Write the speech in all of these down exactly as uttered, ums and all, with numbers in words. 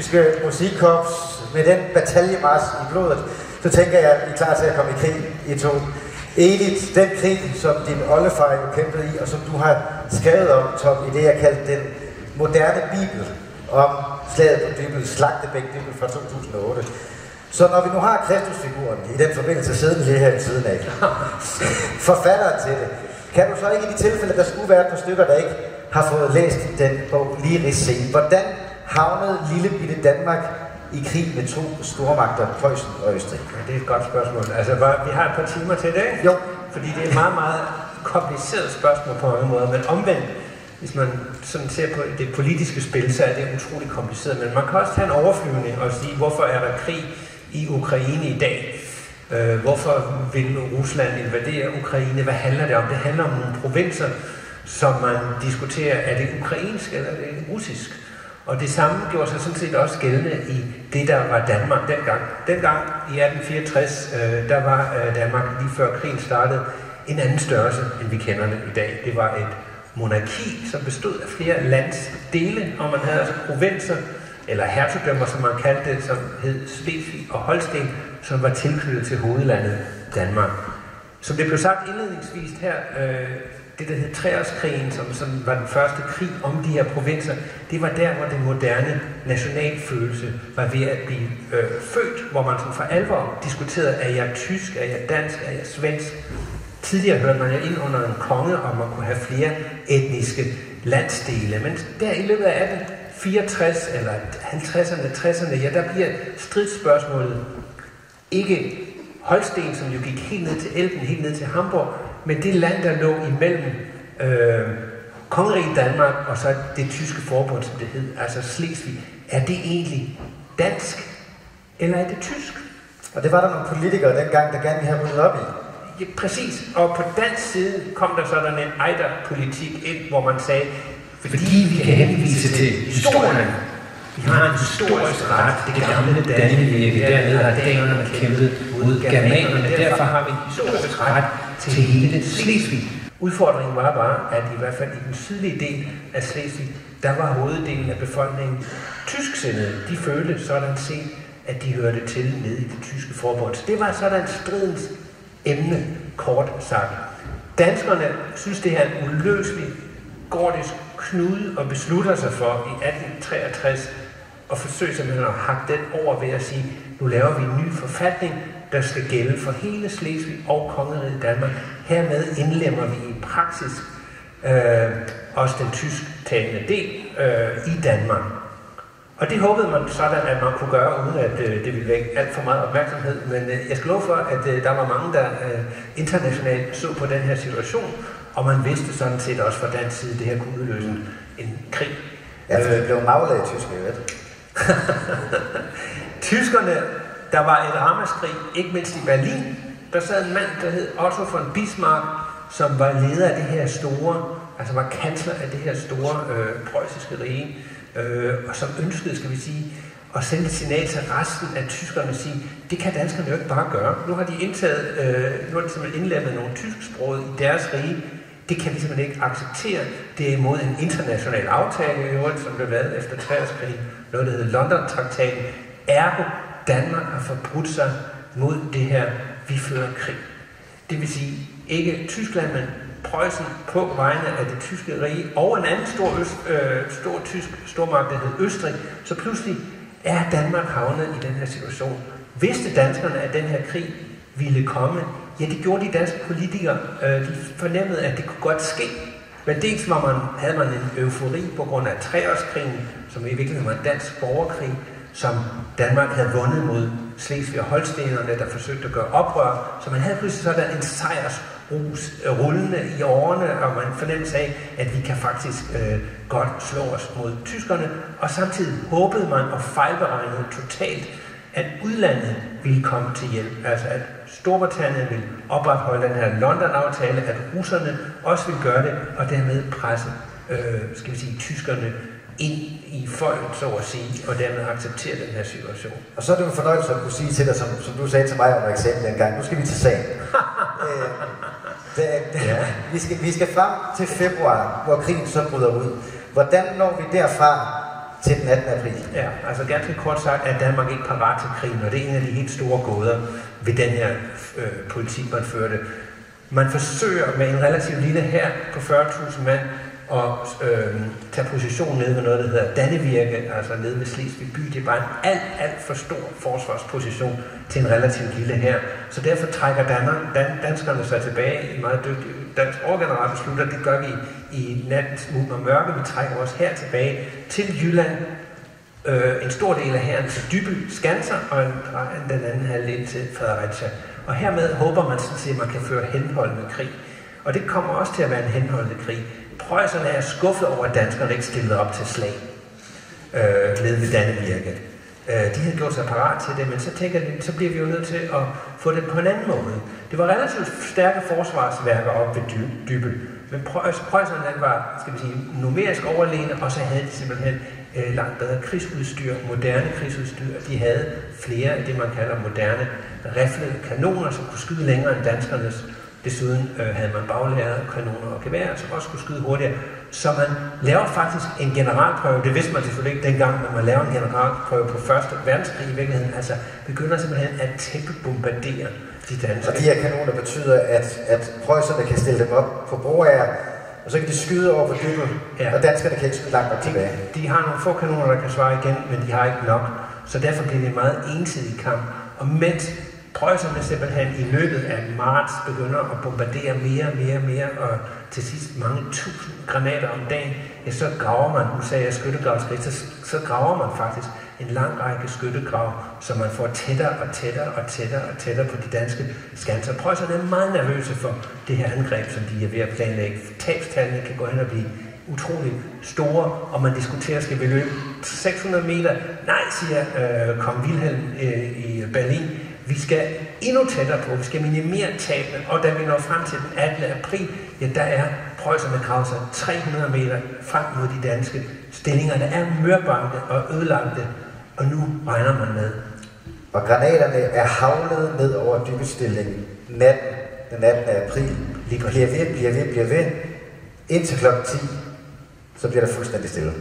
tyske musikkorps med den bataljemarch i blodet, så tænker jeg, at I er klar til at komme i krig, I to. Edith, den krig, som din oldefar jo kæmpede i, og som du har skrevet om, Tom, i det, jeg kaldte den moderne bibel, om slaget på Dybbøl, Slagtebæk Dybbøl fra to tusind og otte. Så når vi nu har Kristusfiguren i den forbindelse siddende lige her ved siden af, forfatteren til det, kan du så ikke i de tilfælde, der skulle være et par stykker, der ikke har fået læst den bog, lige ridse, hvordan havnede lille bitte Danmark i krig med to stormagter, Preussen og Østrig? Ja, det er et godt spørgsmål. Altså, vi har et par timer til det, jo. Fordi det er et meget, meget kompliceret spørgsmål på mange måder, men omvendt, hvis man sådan ser på det politiske spil, så er det utroligt kompliceret. Men man kan også tage en overflyvning og sige, hvorfor er der krig i Ukraine i dag? Øh, hvorfor vil Rusland invadere Ukraine? Hvad handler det om? Det handler om nogle provinser, som man diskuterer, er det ukrainsk eller er det russisk? Og det samme gjorde sig sådan set også gældende i det, der var Danmark dengang. Dengang i atten fireogtres, øh, der var øh, Danmark lige før krigen startede en anden størrelse, end vi kender det i dag. Det var et monarki, som bestod af flere landsdele, og man havde altså provinser, eller hertugdømmer, som man kaldte det, som hed Slesvig og Holsten, som var tilknyttet til hovedlandet Danmark. Som det blev sagt indledningsvis her, øh, det der hed Treårskrigen, som, som var den første krig om de her provinser, det var der, hvor den moderne nationalfølelse var ved at blive øh, født, hvor man sådan for alvor diskuterede, er jeg tysk, er jeg dansk, er jeg svensk? Tidligere hørte man jo ind under en konge, og man kunne have flere etniske landsdele, men der i løbet af atten fireogtres eller halvtredserne, tresserne, ja, der bliver stridsspørgsmålet ikke Holsten, som jo gik helt ned til Elben, helt ned til Hamburg, men det land, der lå imellem øh, kongeriget Danmark og så det tyske forbund, som det hed, altså Slesvig, er det egentlig dansk, eller er det tysk? Og det var der nogle politikere dengang, der gerne ville have ryddet op i. Ja, præcis. Og på dansk side kom der sådan en ejderpolitik ind, hvor man sagde, fordi vi kan henvise til historien. Vi har en historisk ret, det gamle Dannevirke. Dernede har danerne kæmpet mod germanerne. Derfor har vi en historisk ret til hele Slesvig. Udfordringen var bare, at i hvert fald i den sydlige del af Slesvig, der var hoveddelen af befolkningen tysksindede. De følte sådan set, at de hørte til nede i det tyske forbund. Så det var sådan stridens emne, kort sagt. Danskerne synes, det er en uløselig gordisk knude og beslutter sig for i atten treogtres at forsøge simpelthen at hakke den over ved at sige, nu laver vi en ny forfatning, der skal gælde for hele Slesvig og kongeriget Danmark. Hermed indlemmer vi i praksis øh, også den tysktalende del øh, i Danmark. Og det håbede man sådan, at man kunne gøre, uden at øh, det ville vække alt for meget opmærksomhed. Men øh, jeg skal love for, at øh, der var mange, der øh, internationalt så på den her situation, og man vidste sådan set også fra dansk side, at det her kunne udløse en, en krig. Ja, for det blev maglet i tysk, jeg ved. Tyskerne, der var et ramaskrig, ikke mindst i Berlin. Der sad en mand, der hed Otto von Bismarck, som var leder af det her store, altså var kansler af det her store øh, preussiske rige, øh, og som ønskede, skal vi sige, at sende et signal til resten af tyskerne og sige, det kan danskerne jo ikke bare gøre. Nu har de indtaget, øh, nu har de simpelthen indlemmet nogle tysksprog i deres rige. Det kan vi simpelthen ikke acceptere. Det er imod en international aftale, i øvrigt, som blev lavet efter treårskrigen, noget der hedder London-traktaten. Ergo, Danmark har forbrudt sig mod det her, vi fører krig. Det vil sige, ikke Tyskland, men Preussen på vegne af det tyske rige, og en anden stor, øst, øh, stor tysk stormagt, der hed Østrig, så pludselig er Danmark havnet i den her situation. Vidste danskerne, at den her krig ville komme? Ja, det gjorde de danske politikere. De fornemmede, at det kunne godt ske. Men dels var man, havde man en eufori på grund af treårskrigen, som i virkeligheden var en dansk borgerkrig, som Danmark havde vundet mod Slesvig og Holstenerne, der forsøgte at gøre oprør. Så man havde pludselig sådan en sejrsrus rullende i årene, og man fornemmede af, at vi kan faktisk øh, godt slå os mod tyskerne. Og samtidig håbede man og fejlberegnede totalt, at udlandet ville komme til hjælp. Altså at Storbritannien ville opretholde den her London-aftale, at russerne også ville gøre det, og dermed presse, øh, skal vi sige, tyskerne ind i folket, så at sige, og dermed acceptere den her situation. Og så er det en fornøjelse at kunne sige til dig, som, som du sagde til mig under eksamen dengang, nu skal vi til sagen. øh, det, det, ja. vi, skal, vi skal frem til februar, hvor krigen så bryder ud. Hvordan når vi derfra til den attende april. Ja, altså ganske kort sagt, at Danmark ikke parat til krigen, og det er en af de helt store gåder ved den her øh, politik, man førte. Man forsøger med en relativt lille hær på fyrre tusind mand at øh, tage position nede ved noget, der hedder Dannevirke, altså nede ved Slesvig by. Det er bare en alt, alt for stor forsvarsposition til en relativt lille hær. Så derfor trækker Danmark, dan, danskerne sig tilbage. En meget dygtig dansk overgeneral beslutter, det gør vi i nattens smug og mørke. Vi trækker os her tilbage til Jylland. Øh, en stor del af hæren til Dybbøl, Skanser, og en, den anden halvdel til Fredericia. Og hermed håber man sådan set, at man kan føre henholdende krig. Og det kommer også til at være en henholdende krig. Preusserne er skuffet over, at danskerne ikke stillede op til slag øh, nede ved Dannevirke. Øh, de havde gjort sig parat til det, men så tænker de, så bliver vi jo nødt til at få det på en anden måde. Det var relativt stærke forsvarsværker op ved Dy- Dybbøl, men Preusserne var, skal vi sige, numerisk overlegne, og så havde de simpelthen øh, langt bedre krigsudstyr, moderne krigsudstyr. De havde flere af det, man kalder moderne riflede kanoner, som kunne skyde længere end danskernes. Desuden øh, havde man baglærede kanoner og geværer, som også kunne skyde hurtigere. Så man laver faktisk en generalprøve. Det vidste man selvfølgelig ikke dengang, når man laver en generalprøve på første verdenskrig i virkeligheden. Altså begynder simpelthen at tæppebombardere de danske. Og de her kanoner betyder, at, at preusserne kan stille dem op på broager, og så kan de skyde over på Dybbøl, ja. Og danskerne kan ikke skyde langt op tilbage. De, de har nogle få kanoner, der kan svare igen, men de har ikke nok. Så derfor bliver det en meget ensidig kamp. Og mens preusserne simpelthen i løbet af marts begynder at bombardere mere og mere og mere, og til sidst mange tusind granater om dagen, ja, så graver man, nu sagde jeg skyttegravskrig, så, så graver man faktisk en lang række skyttegrav, så man får tættere og tættere og tættere og tættere på de danske skanser. Preusserne er meget nervøse for det her angreb, som de er ved at planlægge. Tabstallene kan gå hen og blive utroligt store, og man diskuterer, skal vi løbe seks hundrede meter? Nej, siger øh, kong Wilhelm øh, i Berlin. Vi skal endnu tættere på, vi skal minimere tabene, og da vi når frem til den attende april, ja, der er preusserne gravet sig tre hundrede meter frem mod de danske stillinger, der er mørbanke og ødelagte, og nu regner man med. Og granaterne er havlet ned over Dybbølstillingen natten den attende april. Bliver ved, bliver ved, bliver ved. Indtil klokken ti, så bliver der fuldstændig stille.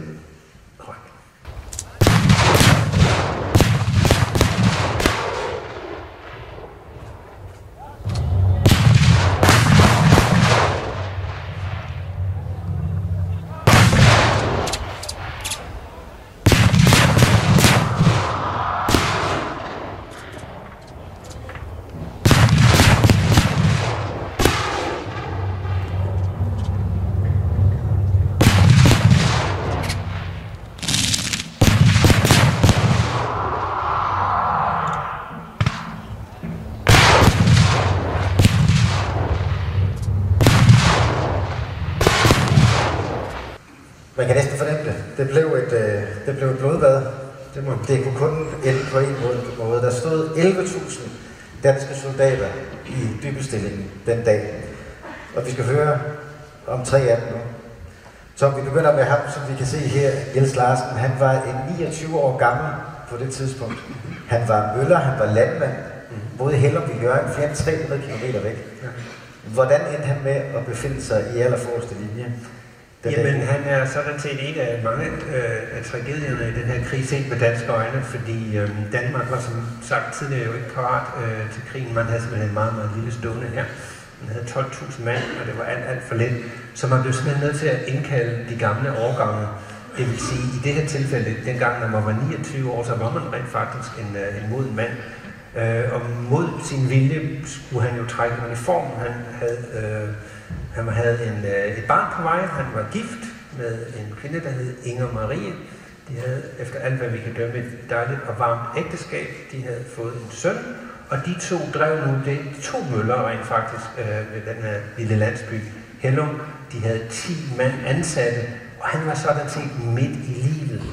Man kan næsten fornemme det. Det blev et, øh, det blev et blodbad. Det, må, det kunne kun ende på en måde. Der stod elleve tusind danske soldater i Dybbølstillingen den dag. Og vi skal høre om tre af dem nu. Så vi begynder med ham, som vi kan se her, Niels Larsen. Han var en niogtyve år gammel på det tidspunkt. Han var møller, han var landmand. Boede i Hellum ved Hjørring, flere end tre hundrede kilometer væk. Hvordan endte han med at befinde sig i allerforreste linje? Jamen, han er sådan set en af mange øh, af tragedierne i den her krig set med danske øjne, fordi øh, Danmark var som sagt tidligere jo ikke parat øh, til krigen. Man havde simpelthen en meget, meget lille stående her. Man havde tolv tusind mand, og det var alt, alt for lidt. Så man blev simpelthen nødt til at indkalde de gamle årgange. Det vil sige, i det her tilfælde, dengang når man var niogtyve år, så var man rent faktisk en, en moden mand. Øh, og mod sin vilje skulle han jo trække uniformen. Han havde... Øh, Han havde en, øh, et barn på vej. Han var gift med en kvinde, der hed Inger Marie. De havde, efter alt hvad vi kan dømme, et dejligt og varmt ægteskab. De havde fået en søn, og de to drev nu det to møller rent faktisk øh, ved den her lille landsby Hellum. De havde ti mand ansatte, og han var sådan set midt i livet.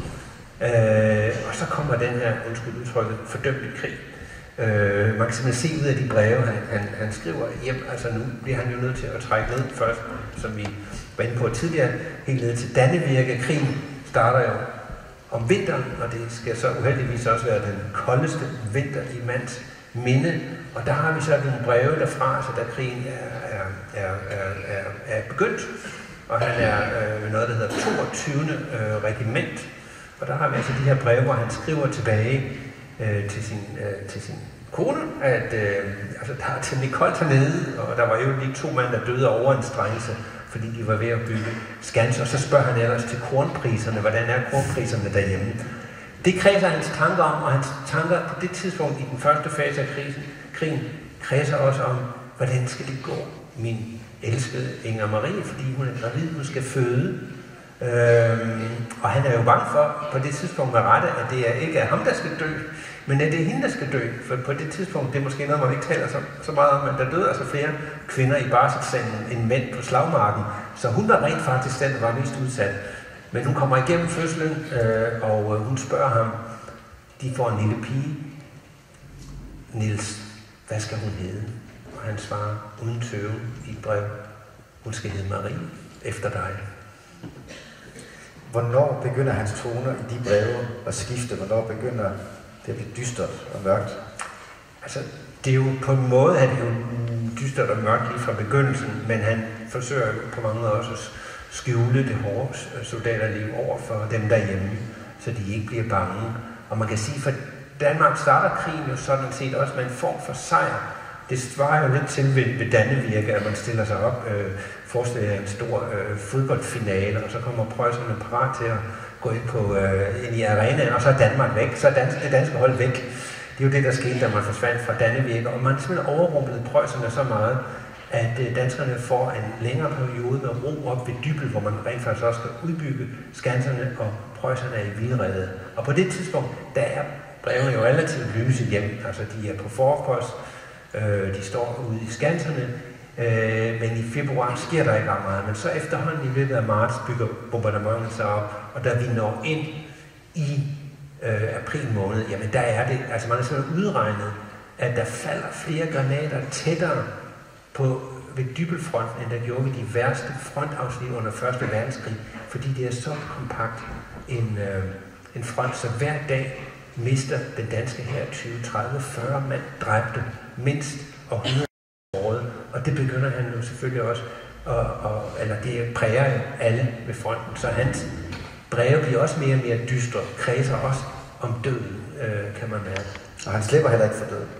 Øh, og så kommer den her, undskyld udtrykket, fordømte krig. Øh, man kan simpelthen se ud af de breve, han, han, han skriver hjem. Altså nu bliver han jo nødt til at trække ned først, som vi var inde på tidligere, helt ned til Dannevirke. Krigen starter jo om vinteren, og det skal så uheldigvis også være den koldeste vinter i mands minde. Og der har vi så nogle breve derfra, altså da krigen er, er, er, er, er, er begyndt, og han er øh, noget, der hedder toogtyvende Øh, regiment. Og der har vi altså de her breve, hvor han skriver tilbage øh, til, sin, øh, til sin kone, at øh, altså, der er temmelig koldt hernede, og der var jo lige to mænd, der døde over en strengelse, fordi de var ved at bygge skanser. Og så spørger han ellers til kornpriserne, hvordan er kornpriserne derhjemme. Det kredser hans tanker om, og hans tanker på det tidspunkt i den første fase af krisen, krigen kredser også om, hvordan skal det gå min elskede Inger Marie, fordi hun er gravid, hun skal føde. Øhm, og han er jo bange for på det tidspunkt med rette, at det er ikke er ham, der skal dø, men at det er hende, der skal dø. For på det tidspunkt, det er måske noget, man ikke taler så, så meget om, at der døde altså flere kvinder i barselssengen end mænd på slagmarken. Så hun var rent faktisk den, der var mest udsat. Men hun kommer igennem fødslen, øh, og øh, hun spørger ham, de får en lille pige. Niels, hvad skal hun hedde? Og han svarer uden tøven i et brev, hun skal hedde Marie, efter dig. Hvornår begynder hans toner i de breve at skifte? Hvornår begynder det at blive dystert og mørkt? Altså, det er jo på en måde, han er jo dystert og mørkt lige fra begyndelsen, men han forsøger jo på mange måder også at skjule det hårde soldaterliv over for dem derhjemme, så de ikke bliver bange. Og man kan sige, for Danmark starter krigen jo sådan set også med en form for sejr. Det svarer jo lidt til ved, ved Dannevirke, at man stiller sig op, øh, forestiller en stor øh, fodboldfinale, og så kommer preusserne parat til at gå ind, på, øh, ind i arenaen, og så er Danmark væk, så er dansk, det danske hold væk. Det er jo det, der skete, da man forsvandt fra Dannevirke, og man simpelthen overrumplede preusserne så meget, at øh, danskerne får en længere periode med ro op ved Dybbøl, hvor man rent faktisk også skal udbygge skanserne, og preusserne er i vildrede. Og på det tidspunkt, der er brevene jo relativt lyse hjem, altså de er på forpost, øh, de står ude i skanserne, øh, men i februar sker der ikke ret meget, men så efterhånden i løbet af marts bygger bombardementet sig op, og da vi når ind i øh, april måned, jamen der er det, altså man har simpelthen udregnet, at der falder flere granater tættere på ved Dybbølfronten, end der gjorde ved de værste frontafsnit under første verdenskrig, fordi det er så kompakt en, øh, en front, så hver dag mister den danske her tyve, tredive, fyrre mand dræbte mindst og hundrede året, og det begynder han jo selvfølgelig også, og, og, eller det præger jo alle ved fronten, så hans breve bliver også mere og mere dystre, kredser også om døden, øh, kan man mærke. Og han slipper heller ikke for døden.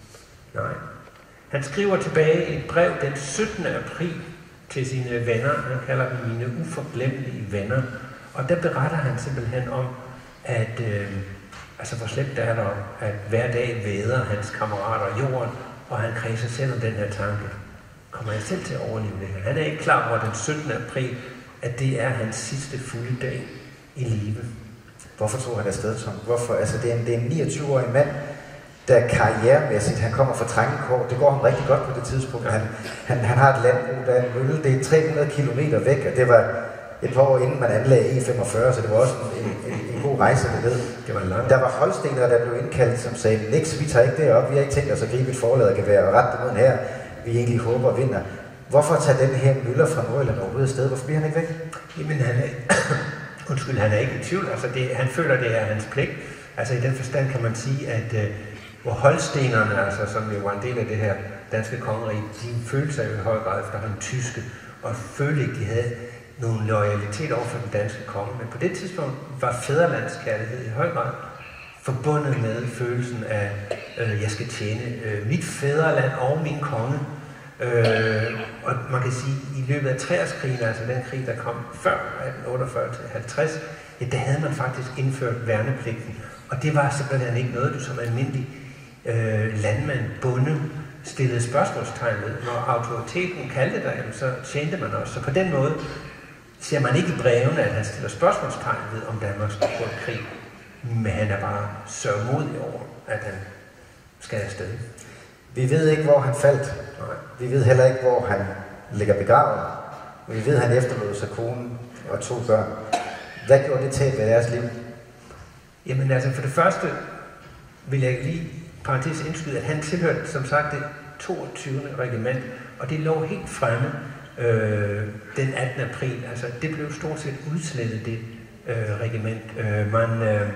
Nej. Han skriver tilbage et brev den syttende april til sine venner. Han kalder dem mine uforglemmelige venner. Og der beretter han simpelthen om, at øh, altså hvor slemt det er der, at hver dag væder hans kammerater jorden, og han kredser selv om den her tanke. Kommer jeg selv til at overleve det her? Han er ikke klar over den syttende april, at det er hans sidste fulde dag i live. Hvorfor tog han afsted, Tom? Hvorfor? Altså, det er en, det er en niogtyve-årig mand, der karrieremæssigt, han kommer fra Trangenkår, det går ham rigtig godt på det tidspunkt. Han, han, han har et landbrug, der er en mølle, det er tre hundrede kilometer væk, og det var et par år inden man anlagde E femogfyrre, så det var også en, en, en god rejse, det ved. Det var langt. Der var holstenere, der blev indkaldt, som sagde, niks, vi tager ikke det op, vi har ikke tænkt os at gribe et forladergevær og rette det mod her, vi egentlig håber og vinder. Hvorfor tager den her møller fra Nordjylland overhovedet afsted? Hvorfor bliver han ikke væk? Jamen, han er, undskyld, han er ikke i tvivl, altså det, han føler, det er hans pligt. Altså i den forstand kan man sige, at øh, hvor holstenerne, altså, som jo var en del af det her danske kongerige, de følte sig i høj grad efterhånden tyske, og følte ikke, de havde nogen loyalitet over for den danske konge. Men på det tidspunkt var fædrelandskærlighed i høj grad forbundet med følelsen af, øh, jeg skal tjene øh, mit fædreland og min konge. Øh, og man kan sige, at i løbet af treårskrigen, altså den krig, der kom før atten otteogfyrre til halvtreds, ja, der havde man faktisk indført værnepligten. Og det var simpelthen ikke noget, du som almindelig øh, landmand, bonde, stillede spørgsmålstegn ved. Når autoriteten kaldte dig, så tjente man også. Så på den måde ser man ikke i brevene, at han stiller spørgsmålstegn ved, om Danmark skal gå i krig. Men han er bare sørgmodig over, at han skal afsted. Vi ved ikke, hvor han faldt. Nej. Vi ved heller ikke, hvor han ligger begravet. Vi ved, at han efterlod sig konen og to børn. Hvad gjorde det tab ved deres liv? Jamen altså, for det første vil jeg lige parentes indskyde, at han tilhørte, som sagt, det toogtyvende regiment, og det lå helt fremme øh, den attende april. Altså, det blev stort set udslettet, det øh, regiment. Øh, man, øh,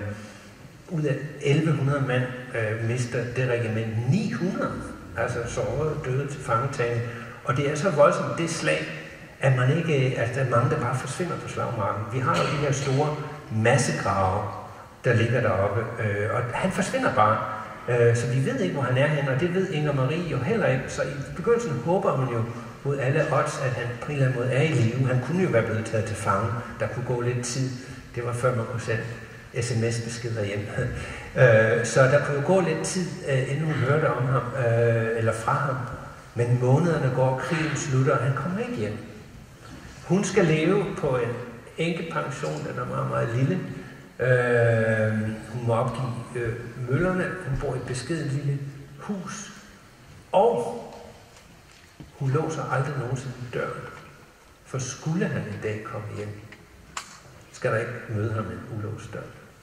ud af elleve hundrede mand øh, mister det regiment ni hundrede, altså sårede, døde til fangetagning. Og det er så voldsomt det slag, at man ikke, altså der er mange, der bare forsvinder på slagmarken. Vi har jo de her store massegrave, der ligger deroppe. Øh, og han forsvinder bare. Øh, så vi ved ikke, hvor han er henne, og det ved Inger Marie jo heller ikke. Så i begyndelsen håber hun jo mod alle odds, at han på en eller anden måde er i live. Han kunne jo være blevet taget til fange. Der kunne gå lidt tid. Det var før man kunne sende sms-beskeder hjem. øh, så der kunne jo gå lidt tid, øh, inden hun hørte om ham, øh, eller fra ham. Men månederne går, krigen slutter, og han kommer ikke hjem. Hun skal leve på en enkepension, den er meget, meget lille. Øh, hun må opgive øh, møllerne, hun bor i et beskedent lille hus, og hun låser aldrig nogensinde døren. For skulle han en dag komme hjem, skal der ikke møde ham en ulåst dør.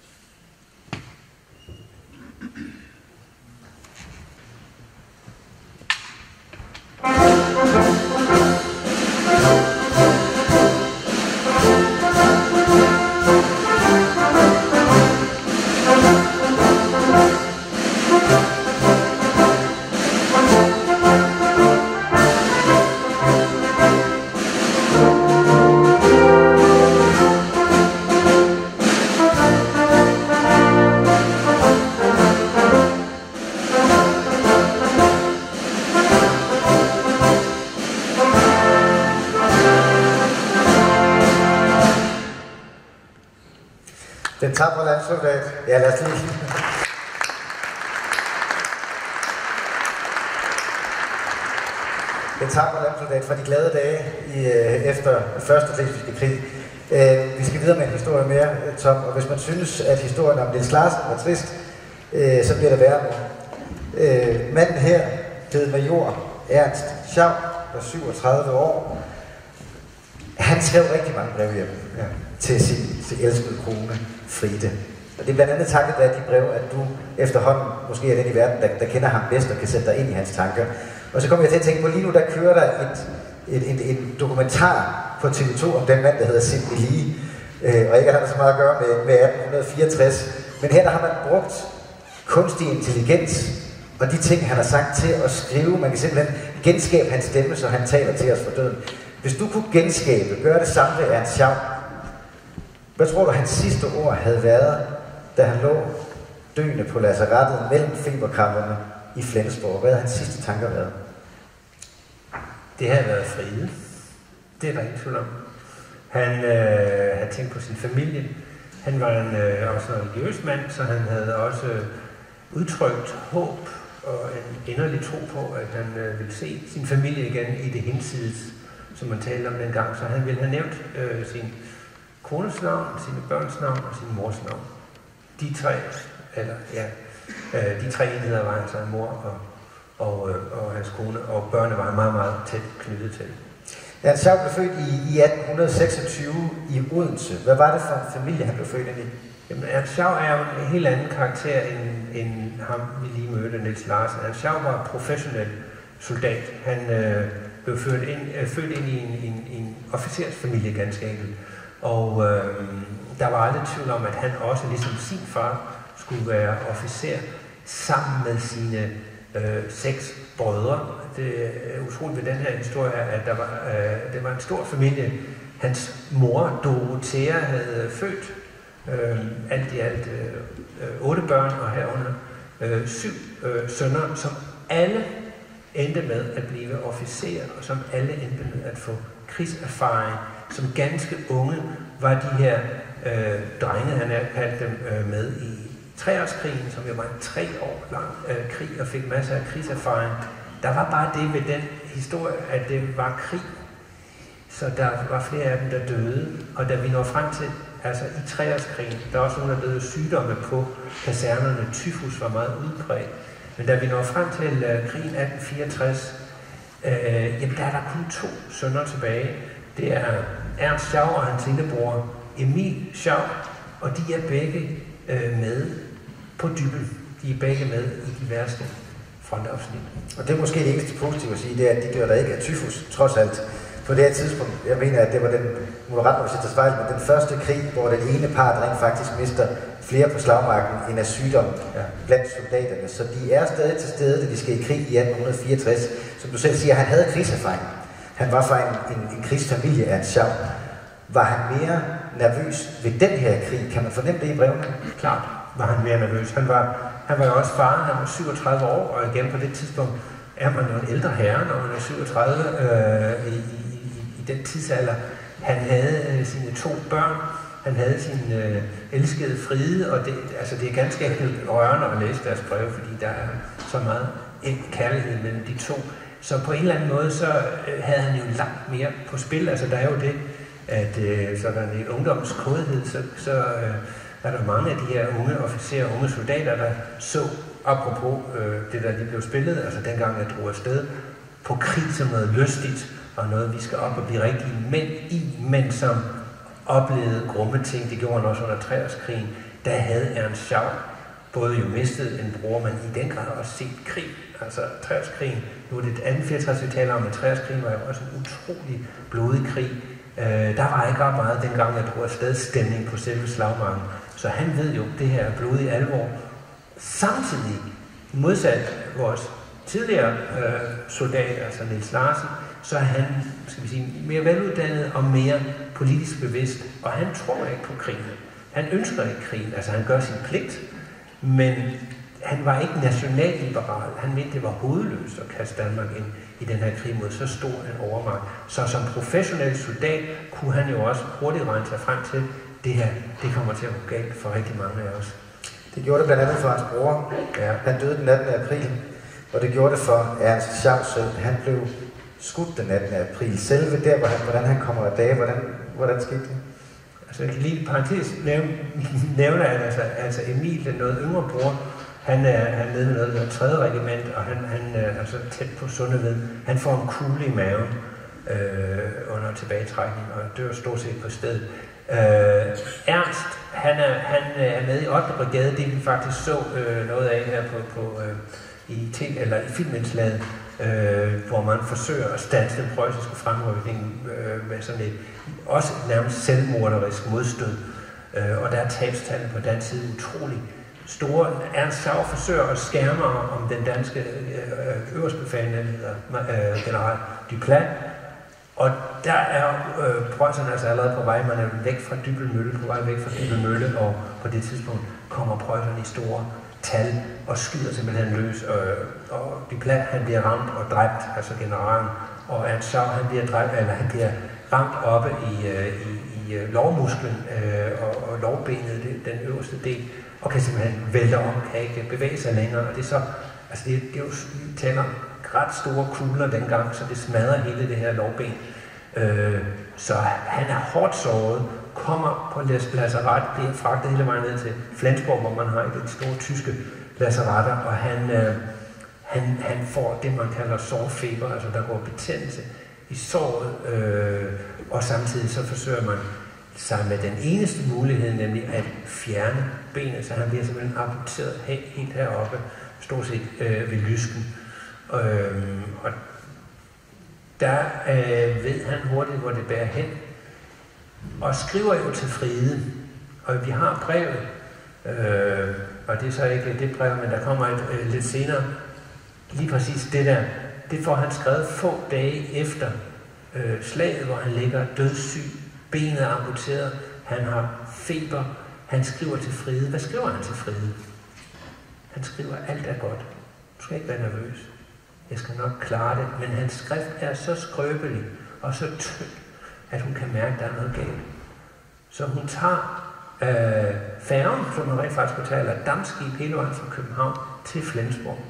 Den tapre landsoldat. Ja, lad os lige. Den tapre landsoldat fra de glade dage i, øh, efter første slesvigske krig. Øh, vi skal videre med en historie mere, Tom, og hvis man synes, at historien om Niels Larsen var trist, øh, så bliver det værre nu. Øh, manden her hed major Ernst Schau, var syvogtredive år. Han skrev rigtig mange breve hjem ja, til sin, sin elskede kone, Fride. Og det er blandt andet takket være de brev, at du efterhånden måske er den i verden, der, der kender ham bedst og kan sætte dig ind i hans tanker. Og så kommer jeg til at tænke på, lige nu der kører der et, et, et, en dokumentar på T V to om den mand, der hedder Sim Lee. Øh, og ikke har det så meget at gøre med, med atten fireogtres. Men her der har man brugt kunstig intelligens og de ting, han har sagt til at skrive. Man kan simpelthen genskabe hans stemme, så han taler til os for døden. Hvis du kunne genskabe, gøre det samme ved Ernst Schau, hvad tror du, hans sidste ord havde været, da han lå døende på lazarettet mellem feberkramperne i Flensborg? Hvad havde hans sidste tanker været? Det havde været Fride. Det er der ingen tvivl om. Han øh, havde tænkt på sin familie. Han var en, øh, også en religiøs mand, så han havde også udtrykt håb og en inderlig tro på, at han øh, ville se sin familie igen i det hinsides, som man talte om dengang. Så han ville have nævnt øh, sin kones navn, sine børns navn og sin mors navn. De tre, eller ja, øh, de tre enheder var altså mor og, og, øh, og hans kone, og børnene var meget, meget tæt knyttet til. Ernst Schau blev født i, i atten seksogtyve i Odense. Hvad var det for en familie, han blev født ind i? Jamen, Ernst Schau er jo en helt anden karakter end, end ham, vi lige mødte, Niels Larsen. Ernst Schau var professionel soldat. Han øh, blev født ind, øh, født ind i en, en, en officersfamilie, ganske enkelt. Og øh, der var aldrig tvivl om, at han også, ligesom sin far, skulle være officer sammen med sine øh, seks brødre. Det er utroligt ved den her historie, at der var, øh, det var en stor familie. Hans mor, Dorothea, havde født øh, alt i alt øh, otte børn, og herunder øh, syv øh, sønner, som alle endte med at blive officerer, og som alle endte med at få krigserfaring. Som ganske unge var de her øh, drenge, han havde kaldt dem, øh, med i treårskrigen, som jo var en tre år lang øh, krig, og fik masser af krigserfaring. Der var bare det ved den historie, at det var krig. Så der var flere af dem, der døde. Og da vi når frem til, altså i treårskrigen, der var også nogle, der døde sygdomme på kasernerne. Tyfus var meget udbredt. Men da vi når frem til øh, krigen atten fireogtres, øh, jamen der er der kun to sønner tilbage. Det er Ernst Schau og hans lillebror Emil Schau, og de er begge øh, med på Dybbøl. De er begge med i de værste frontafsnit. Og det er måske det eneste positive at sige, det er, at de dør der ikke af tyfus, trods alt. På det her tidspunkt, jeg mener, at det var den, nu er ret nok, hvis jeg tager fejl, men den første krig, hvor den ene part rent faktisk mister flere på slagmarken end af sygdom ja. blandt soldaterne. Så de er stadig til stede, da de skal i krig i atten fireogtres. Som du selv siger, han havde krigserfaring. Han var fra en, en, en krigsfamilie af en Schau. Var han mere nervøs ved den her krig? Kan man fornemme det i brevene? Klart var han mere nervøs. Han var, han var jo også far, han var syvogtredive år, og igen på det tidspunkt er man jo en ældre herre, når man er syvogtredive øh, i, i, i den tidsalder. Han havde øh, sine to børn, han havde sin øh, elskede Fride, og det, altså, det er ganske enkelt rørende at læse deres breve, fordi der er så meget kærlighed mellem de to. Så på en eller anden måde, så øh, havde han jo langt mere på spil. Altså der er jo det, at øh, sådan en ungdomskodhed, så, så øh, er der mange af de her unge officerer og unge soldater, der så, apropos øh, det der lige blev spillet, altså dengang jeg drog afsted, på krig som noget lystigt, og noget vi skal op og blive rigtige mænd i, men som oplevede grumme ting. Det gjorde han også under treårskrigen. Der havde Ernst Schaub både jo mistet en bror, men i den grad også set krig. Altså treårskrigen, nu er det anden fireogtres, vi taler om, men treårskrigen var jo også en utrolig blodig krig. Øh, der var ikke ret meget dengang, jeg tror, afsted stemning på selve slagmarken. Så han ved jo, det her er blodig alvor. Samtidig, modsat vores tidligere øh, soldat, altså Niels Larsen, så er han, skal vi sige, mere veluddannet og mere politisk bevidst, og han tror ikke på krigen. Han ønsker ikke krigen, altså han gør sin pligt, men han var ikke nationalliberal. Han mente, det var hovedløst at kaste Danmark ind i den her krig mod så stor en overmagt. Så som professionel soldat kunne han jo også hurtigt regne sig frem til, det her, det kommer til at gå galt for rigtig mange af os. Det gjorde det blandt andet for hans bror. Ja. Han døde den attende april, og det gjorde det for Ernst Schaubs søn. Han blev skudt den attende april. Selve der, hvor han, hvordan han kommer af dage, hvordan, hvordan skete det? Altså jeg kan lige parentes nævne, nævne at altså, altså Emil, den noget yngre bror, han er, han er nede med noget, der er tredje regiment, og han, han er altså tæt på Sundeved. Han får en kugle i maven øh, under tilbagetrækning, og dør stort set på stedet. Øh, Ernst, han er, han er med i ottende brigade, det vi faktisk så øh, noget af her på, på, øh, i, te, eller i filmindslaget, øh, hvor man forsøger at standse den preussiske fremrykning øh, med sådan et også nærmest selvmorderisk modstød. Øh, og der er tabstallene på dansk side utrolig store. Ernst Schaub forsøger at skærme om den danske øh, øverstbefalende øh, general Duplat. Og der er øh, preusserne altså allerede på vej, man er væk fra Dybbøl Mølle, på vej væk fra Dybbøl Mølle, og på det tidspunkt kommer preusserne i store tal og skyder simpelthen løs. Og, og Duplat, han bliver ramt og dræbt, altså generalen, og Ernst Schaub, han bliver dræbt, eller han bliver ramt oppe i, øh, i, i øh, lovmusklen øh, og, og lovbenet, det, den øverste del, og kan simpelthen vælte om, kan ikke bevæge sig længere, og det er så, altså det, det er jo, vi taler ret store kugler dengang, så det smadrer hele det her lovben. Øh, så han er hårdt såret, kommer på lazaret, bliver fragtet hele vejen ned til Flensborg, hvor man har de store tyske lazaretter, og han, øh, han, han får det, man kalder sårfeber, altså der går betændelse i såret, øh, og samtidig så forsøger man sig med den eneste mulighed, nemlig at fjerne benet, så han bliver simpelthen amputeret helt heroppe, stort set øh, ved lysken. Øhm, og der øh, ved han hurtigt, hvor det bærer hen, og skriver jo til Fride, og vi har brevet, øh, og det er så ikke det brev, men der kommer et øh, lidt senere, lige præcis det der, det får han skrevet få dage efter øh, slaget, hvor han ligger dødssyg, benet er amputeret, han har feber, han skriver til Fride. Hvad skriver han til Fride? Han skriver, alt er godt, du skal ikke være nervøs. Jeg skal nok klare det, men hans skrift er så skrøbelig og så tynd, at hun kan mærke, at der er noget galt. Så hun tager øh, færgen, som man rent faktisk betaler, dampskib hele vejen fra København til Flensborg,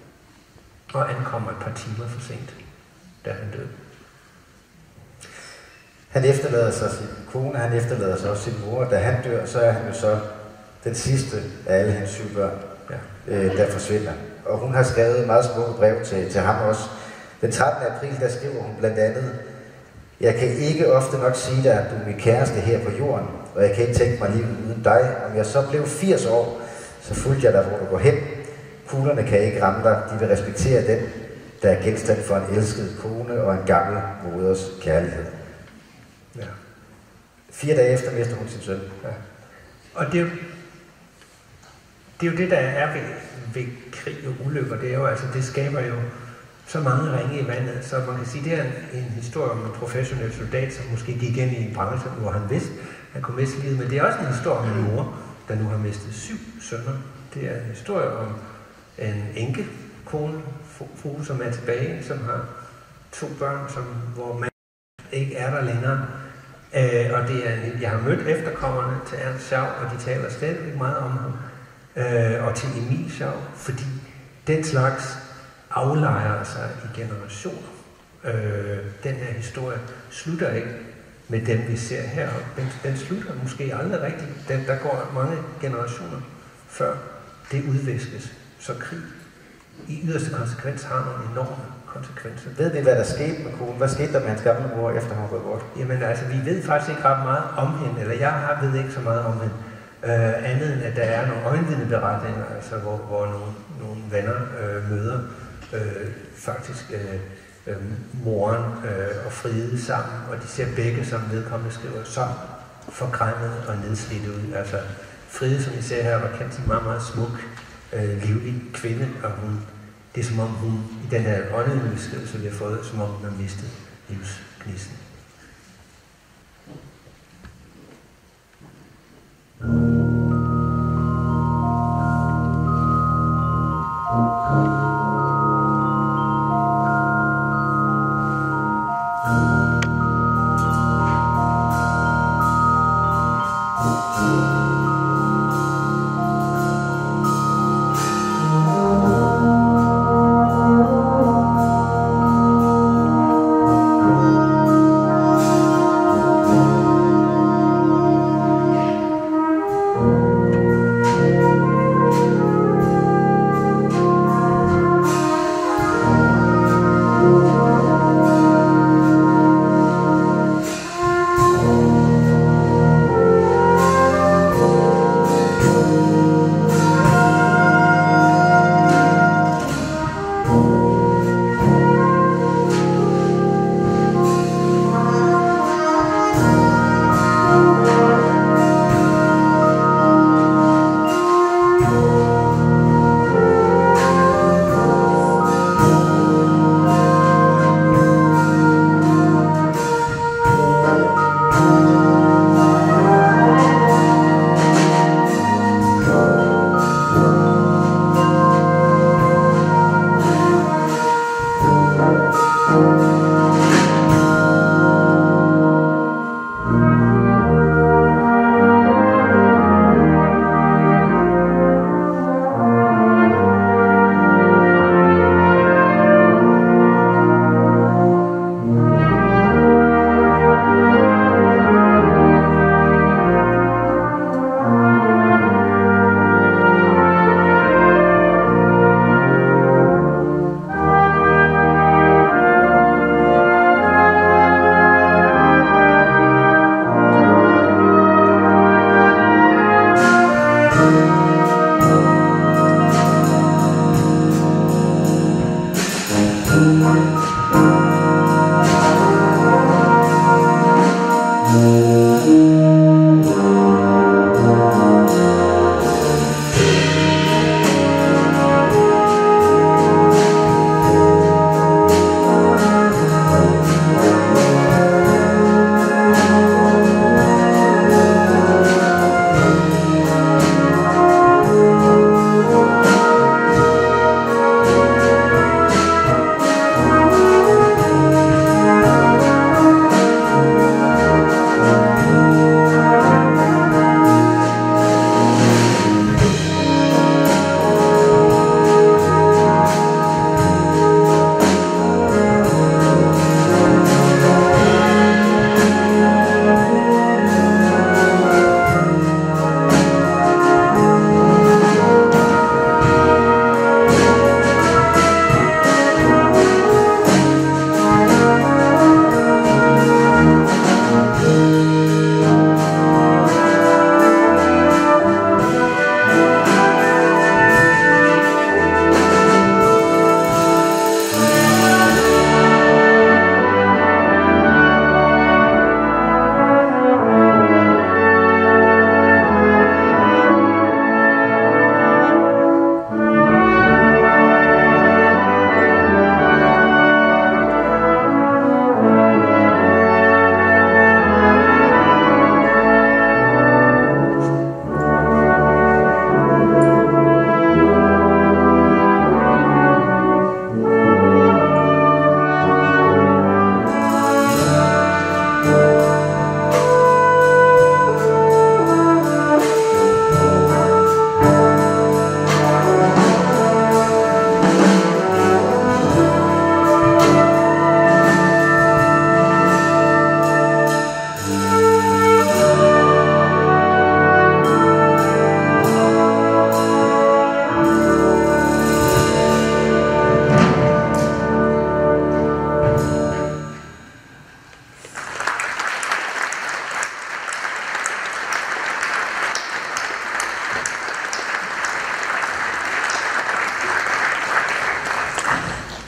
og ankommer et par timer for sent, da han døde. Han efterlader sig sin kone, han efterlader sig også sin mor. Da han dør, så er han jo så den sidste af alle hans syv børn, ja. øh, der forsvinder. Og hun har skrevet et meget smukke brev til, til ham også. Den trettende april, der skriver hun blandt andet: jeg kan ikke ofte nok sige dig, at du er min kæreste her på jorden, og jeg kan ikke tænke mig livet uden dig. Om jeg så blev firs år, så fulgte jeg dig, hvor du går hen. Kuglerne kan ikke ramme dig, de vil respektere den, der er genstand for en elsket kone og en gammel moders kærlighed. Ja. Fire dage efter mister hun sin søn. Ja. Og det er, jo, det er jo det, der er ved, ved krig og ulykker. Det er jo altså, det skaber jo så mange ringe i vandet, så man kan sige, det er en, en historie om en professionel soldat, som måske gik ind i en branche, hvor han vidste, han kunne miste livet. Men det er også en historie om en mor, der nu har mistet syv sønner. Det er en historie om en enke kone, fru, som er tilbage, som har to børn, som, hvor man ikke er der længere. Øh, og det er, jeg har mødt efterkommerne til Ernst Schau, og de taler stadig meget om ham. Øh, og til Emil Schau, fordi den slags aflejrer sig i generationer. Øh, den her historie slutter ikke med dem, vi ser her. Den, den slutter måske aldrig rigtigt. Den, der går mange generationer før det udviskes. Så krig i yderste konsekvens har nogle enorme konsekvenser. Ved vi, hvad der skete med konen? Hvad skete der med hans gamle mor, efter hun var gået bort? Jamen altså, vi ved faktisk ikke ret meget om hende, eller jeg ved ikke så meget om hende. Uh, andet end at der er nogle øjenvidneberetninger, altså hvor, hvor nogle, nogle venner uh, møder uh, faktisk uh, uh, moren uh, og Fride sammen, og de ser begge, som vedkommende skriver, så forkræmmet og nedslidt ud. Altså Fride, som I ser her, var kendt som en meget, meget smuk, uh, livlig kvinde, og hun, det er som om hun i den her åndelige beskrivelse, vi har fået, som om hun har mistet livsgnisten.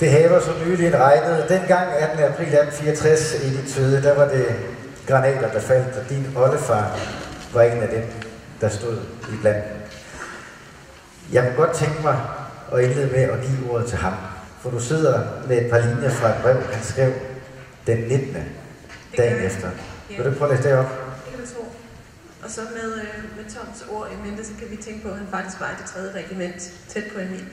Det haver så nylig regnet. Dengang attende april atten fireogtres i dit Tvede, der var det granater, der faldt, og din oldefar var en af dem, der stod i blandt. Jeg kunne godt tænke mig at indlede med at give ordet til ham, for du sidder med et par linjer fra et brev, han skrev den nittende dagen efter. Ja. Vil du prøve at læse det op? Det kan du tro. Og så med, øh, med Toms ord i mente, så kan vi tænke på, at han faktisk var i det tredje regiment, tæt på Emil.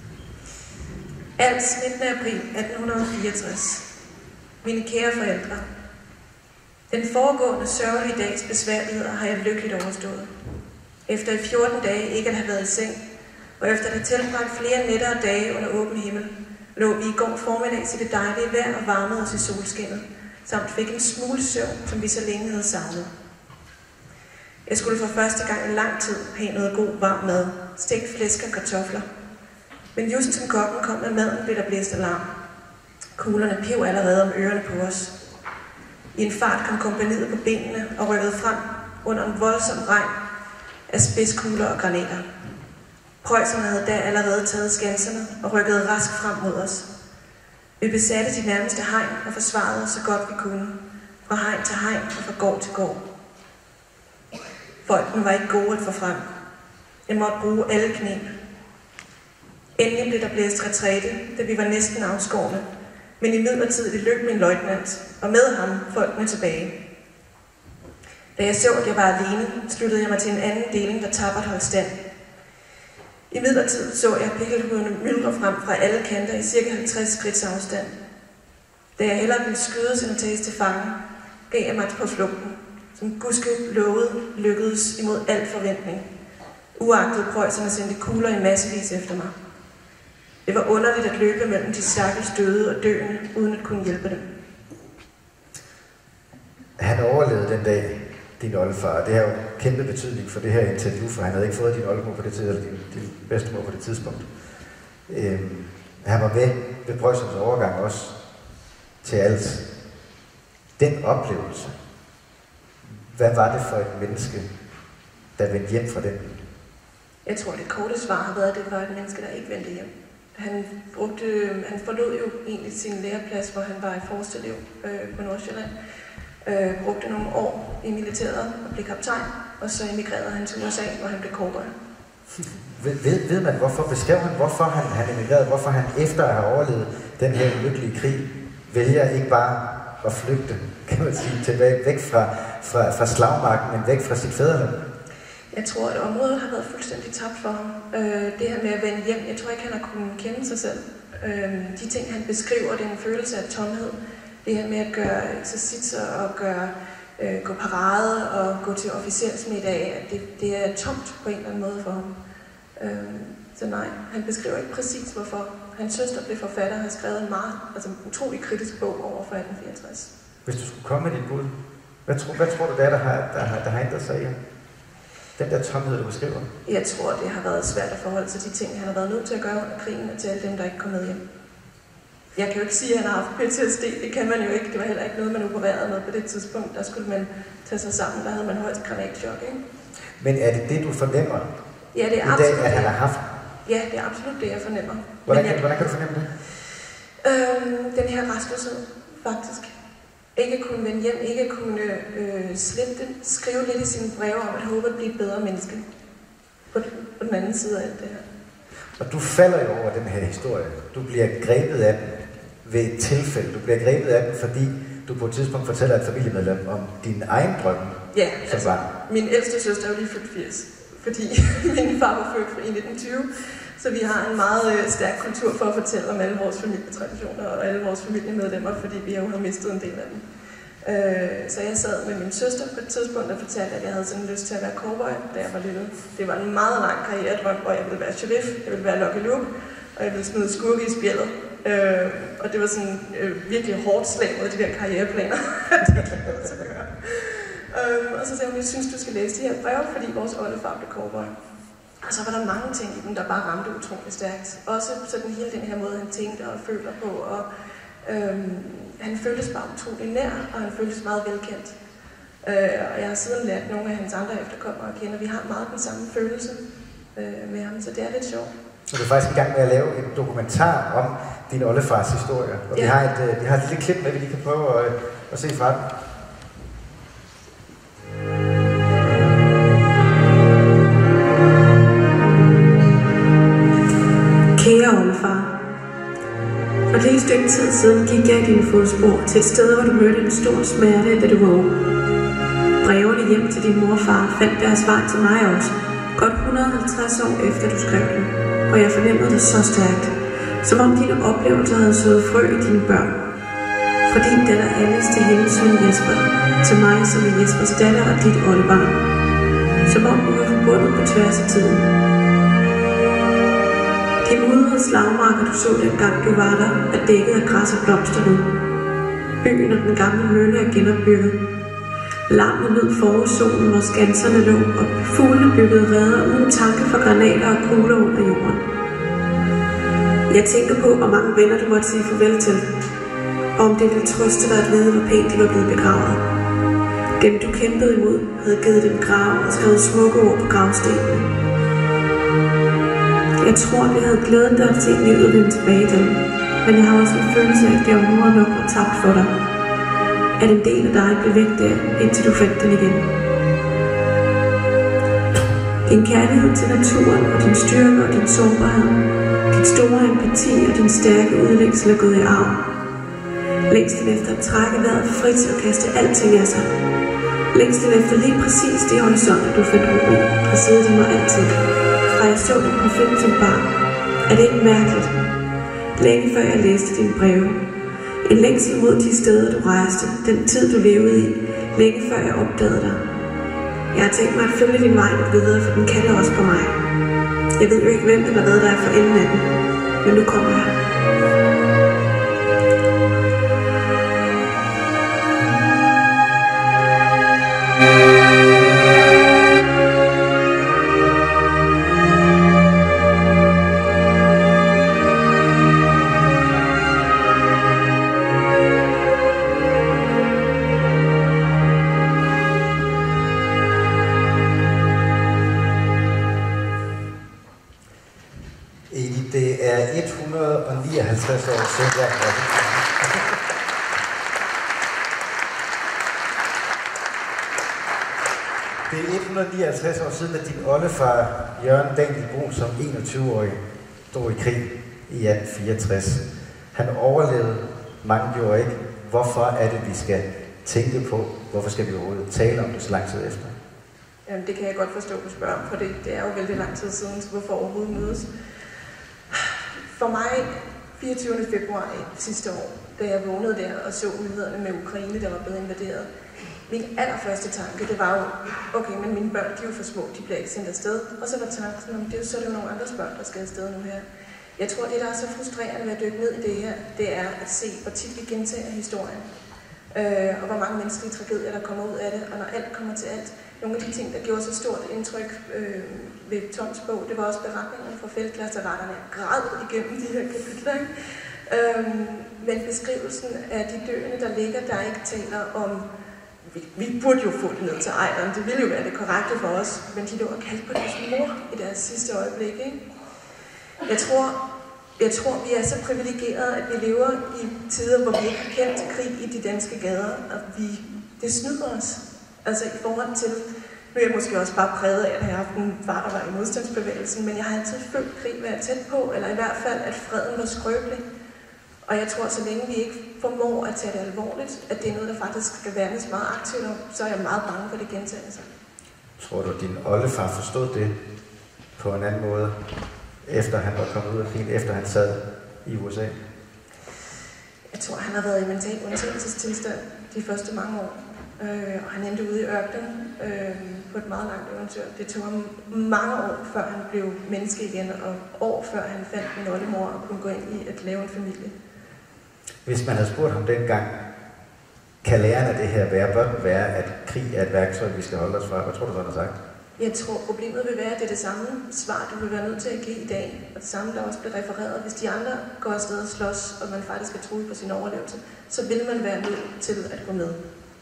Als nittende april atten fireogtres. Mine kære forældre. Den foregående sørgelige dags besværligheder har jeg lykkeligt overstået. Efter i fjorten dage ikke at have været i seng, og efter at have tilbragt flere nætter og dage under åben himmel, lå vi i går formiddags i det dejlige vejr og varmede os i solskinnet, samt fik en smule søvn, som vi så længe havde savnet. Jeg skulle for første gang i lang tid have noget god varm mad, stegt flæsk og kartofler. Men just som kokken kom med maden, blev der blæst alarm. Kuglerne piv allerede om ørerne på os. I en fart kom kompagniet på benene og rykkede frem under en voldsom regn af spidskugler og granater. Preusserne havde da allerede taget skanserne og rykkede rask frem mod os. Vi besatte de nærmeste hegn og forsvarede os så godt vi kunne, fra hegn til hegn og fra gård til gård. Folkene var ikke gode at få frem. Jeg måtte bruge alle knep. Endelig blev der blæst retræte, da vi var næsten afskårne, men i midlertidigt løb min løjtnant, og med ham folkene tilbage. Da jeg så, at jeg var alene, sluttede jeg mig til en anden deling, der tappert holdt stand. I midlertid så jeg pikkelhudene myldre frem fra alle kanter i cirka halvtreds skridts afstand. Da jeg hellere ville skydes end tages til fange, gav jeg mig på flugten, som gudske lovede lykkedes imod al forventning. Uagtet Preusserne sendte kugler i massevis efter mig. Det var underligt at løbe mellem de stakkels døde og døende, uden at kunne hjælpe dem. Han overlevede den dag, din oldefar. Det har jo kæmpe betydning for det her interview, for han havde ikke fået din oldemor på det tidspunkt, eller din, din bedstemor på det tidspunkt. Øhm, han var med ved Preussens overgang også til alt. Den oplevelse, hvad var det for et menneske, der vendte hjem fra den? Jeg tror, det korte svar har været, at det var et menneske, der ikke vendte hjem. Han, brugte, han forlod jo egentlig sin læreplads, hvor han var i Forstelev øh, på Nordsjælland. Øh, brugte nogle år i militæret og blev kaptajn, og så emigrerede han til U S A, hvor han blev cowboy. Ved, ved, ved man, hvorfor beskrev han, hvorfor han, han emigrerede, hvorfor han efter at have overlevet den her ulykkelige krig, vælger ikke bare at flygte, kan man sige, tilbage, væk fra, fra, fra slagmarken, men væk fra sit fædreland? Jeg tror, at området har været fuldstændig tabt for ham. Øh, det her med at vende hjem, jeg tror ikke, han har kunnet kende sig selv. Øh, de ting, han beskriver, det er en følelse af tomhed. Det her med at gøre eksercitser og gøre, øh, gå parade og gå til officersmiddag, at det, det er tomt på en eller anden måde for ham. Øh, så nej, han beskriver ikke præcis hvorfor. Hans søster blev forfatter og har skrevet en meget, altså en utrolig kritisk bog over for atten fireogtres. Hvis du skulle komme med dit bud, hvad, tro, hvad tror du det er, der har, der har, der har ændret sig i ham? Den der tomhed, du beskriver? Jeg tror, det har været svært at forholde sig til de ting, han har været nødt til at gøre under krigen, og til alle dem, der ikke kom med hjem. Jeg kan jo ikke sige, at han har haft P T S D. Det kan man jo ikke. Det var heller ikke noget, man opererede med på det tidspunkt. Der skulle man tage sig sammen. Der havde man højt granatchok, ikke? Men er det det, du fornemmer? Ja, det er i absolut dag, at han har haft? Ja, det er absolut det, jeg fornemmer. Hvordan, jeg, kan, hvordan kan du fornemme det? Øhm, den her restløshed, faktisk. Ikke kunne vende hjem, ikke kunne øh, slette, skrive lidt i sine breve om at håbe at blive et bedre menneske. På, på den anden side af alt det her. Og du falder jo over den her historie. Du bliver grebet af den ved et tilfælde. Du bliver grebet af den, fordi du på et tidspunkt fortæller et familiemedlem om din egen drøm. Ja, som altså, var. Min ældste søster er jo lige fyldt firs, fordi min far var født i nitten tyve. Så vi har en meget øh, stærk kultur for at fortælle om alle vores familietraditioner og alle vores familiemedlemmer, fordi vi jo har mistet en del af dem. Øh, så jeg sad med min søster på et tidspunkt og fortalte, at jeg havde sådan lyst til at være cowboy, da jeg var lille. Det var en meget lang karrieredrøm, hvor jeg ville være sheriff, jeg ville være Lucky Luke, og jeg ville smide skurke i spjældet. Øh, og det var sådan øh, virkelig hårdt slag mod de der karriereplaner. øh, og så sagde hun, jeg synes, du skal læse de her breve, fordi vores oldefar blev cowboy. Og så var der mange ting i dem, der bare ramte utroligt stærkt. Også sådan hele den her måde, han tænkte og føler på. Og, øhm, han føltes bare utrolig nær, og han føltes meget velkendt. Øh, og jeg har siden lært nogle af hans andre efterkommere at kende, og vi har meget den samme følelse øh, med ham, så det er lidt sjovt. Så du er faktisk i gang med at lave en dokumentar om din oldefars historie. Og ja. vi, har et, uh, vi har et lille klip med, vi lige kan prøve at, at se fra den. Kære oldefar, for et lille stykke tid siden gik jeg i dine fodspor til et sted, hvor du mødte en stor smerte, da du var ung. Brevene hjem til din mor og far fandt deres vej til mig også, godt et hundrede og halvtreds år efter du skrev dem, og jeg fornemmede det så stærkt, som om dine oplevelser havde sået frø i dine børn. Fra din datter Alice til hendes søn Jesper, til mig som er Jespers datter og dit oldebarn. Som om vi var forbundet på tværs af tiden. De mudrede slagmarker, du så dengang du var der, er dækket af græs og blomster nu. Byen og den gamle mølle er genopbygget. Larmen lød forårssolen, hvor skanserne lå, og fuglene byggede reder uden tanke for granater og kugler under jorden. Jeg tænker på, hvor mange venner du måtte sige farvel til, og om det ville trøste dig at vide, hvor pænt de var blevet begravet. Dem du kæmpede imod, havde givet dem grav og skrevet smukke ord på gravstenene. Jeg tror, det havde glædet dig at se livet vende tilbage til, men jeg har også en følelse af, at det område nok var tabt for dig. At en del af dig blev væk der, indtil du fandt den igen. Din kærlighed til naturen og din styrke og din sårbarhed, din store empati og din stærke udlængsel er gået i arv. Længsel efter at trække vejret frit og kaste alting af sig. Længsel efter lige præcis de horisonter, du fandt ro i, har siddet i mig altid. Fra jeg så dig på film som barn. Er det ikke mærkeligt? Længe før jeg læste dine breve. En længsel mod de steder, du rejste, den tid, du levede i, længe før jeg opdagede dig. Jeg har tænkt mig at følge din vej lidt videre, for den kalder også på mig. Jeg ved jo ikke, hvem eller hvad der er for enden af den, men nu kommer jeg. et hundrede og nioghalvtreds år siden. Ja. Det er et hundrede og nioghalvtreds år siden, at din oldefar, Jørgen Daniel Brun, som enogtyve-årig stod i krig i atten fireogtres. Han overlevede, mange gjorde ikke. Hvorfor er det, vi skal tænke på? Hvorfor skal vi overhovedet tale om det så lang tid efter? Jamen, det kan jeg godt forstå, du spørger om, for det, det er jo vældig lang tid siden, så hvorfor overhovedet mødes? For mig, fireogtyvende februar sidste år, da jeg vågnede der og så nyhederne med Ukraine, der var blevet invaderet, min allerførste tanke, det var jo, okay, men mine børn, de er jo for små, de bliver ikke sendt afsted. Og så var tanken, om det, så er det jo nogle andres børn, der skal afsted nu her. Jeg tror, det der er så frustrerende ved at dykke ned i det her, det er at se, hvor tit vi gentager historien. Øh, og hvor mange menneskelige tragedier, der kommer ud af det, og når alt kommer til alt. Nogle af de ting, der gjorde så stort indtryk øh, ved Toms bog, det var også beretningen fra feltklasteretterne. Jeg græd igennem de her kapitler, ikke? Øh, men beskrivelsen af de døende, der ligger, der ikke taler om, vi, vi burde jo få det ned til ejderen, det ville jo være det korrekte for os, men de lå og kaldte på deres mor i deres sidste øjeblik, ikke? Jeg tror, jeg tror, vi er så privilegerede, at vi lever i tider, hvor vi ikke har kendt krig i de danske gader, og vi, det snyder os. Altså i forhold til, nu er jeg måske også bare præget af, at jeg har haft en far, der var i modstandsbevægelsen, men jeg har altid følt krig være tæt på, eller i hvert fald, at freden var skrøbelig. Og jeg tror, så længe vi ikke formår at tage det alvorligt, at det er noget, der faktisk skal værnes meget aktivt om, så er jeg meget bange for, det gentager sig. Tror du, at din oldefar forstod det på en anden måde, efter han var kommet ud af krigen, efter han sad i U S A? Jeg tror, han har været i mental undtagelsestilstand de første mange år. Øh, og han endte ude i ørkenen øh, på et meget langt eventyr. Det tog ham mange år, før han blev menneske igen, og år før han fandt en oldemor og kunne gå ind i at lave en familie. Hvis man havde spurgt ham dengang, kan læren af det her være, bør den være, at krig er et værktøj, vi skal holde os fra? Hvad tror du, så han har sagt? Jeg tror, problemet vil være, at det er det samme svar, du vil være nødt til at give i dag. Og det samme, der også bliver refereret. Hvis de andre går afsted og slås, og man faktisk er truet på sin overlevelse, så vil man være nødt til at gå med.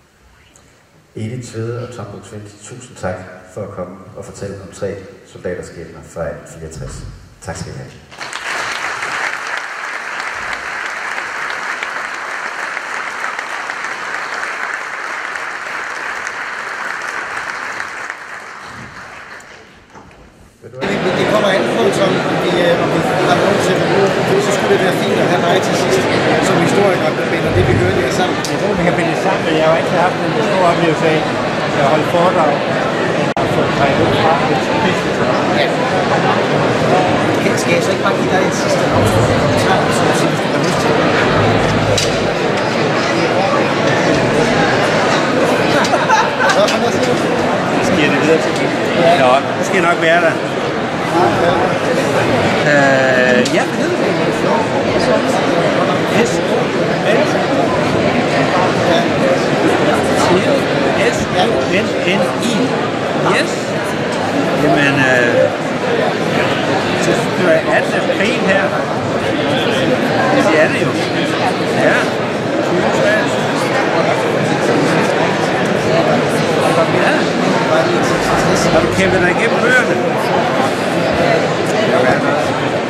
Edith Tvede og Tom Buk-Swienty, tusind tak for at komme og fortælle om tre soldaterskæbner fra atten fireogtres. Tak skal I have. kunne det være fint at have dig til sidst, som historiker, der binder det, vi hørte her sammen. Jeg tror, vi kan binde sammen, men jeg har jo ikke haft en stor oplevelse af at holde foredrag og få træet ud fra et festival. Ja. Skal jeg så ikke bare give dig en sidste afslutning kommentar, så du siger, hvis du har lyst til det? Sker det videre til det? Nå, nu skal jeg nok være der. Øh, ja, hvad hedder det? S. S. N. N. I. Yes. Jamen, øh, så skal jeg attende april her. Det er det jo. Ja. Ja. Har du kæmpet dig igennem bøgerne? Ja, hvad er det?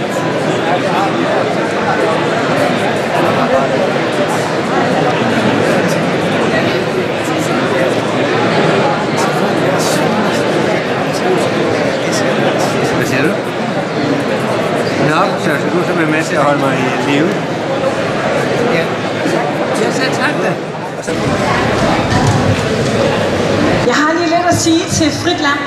Hvad siger du? Nå, så du er simpelthen med til at holde mig i live. Ja. Jeg sagde tak da. Jeg har lige lidt at sige til Frit Land.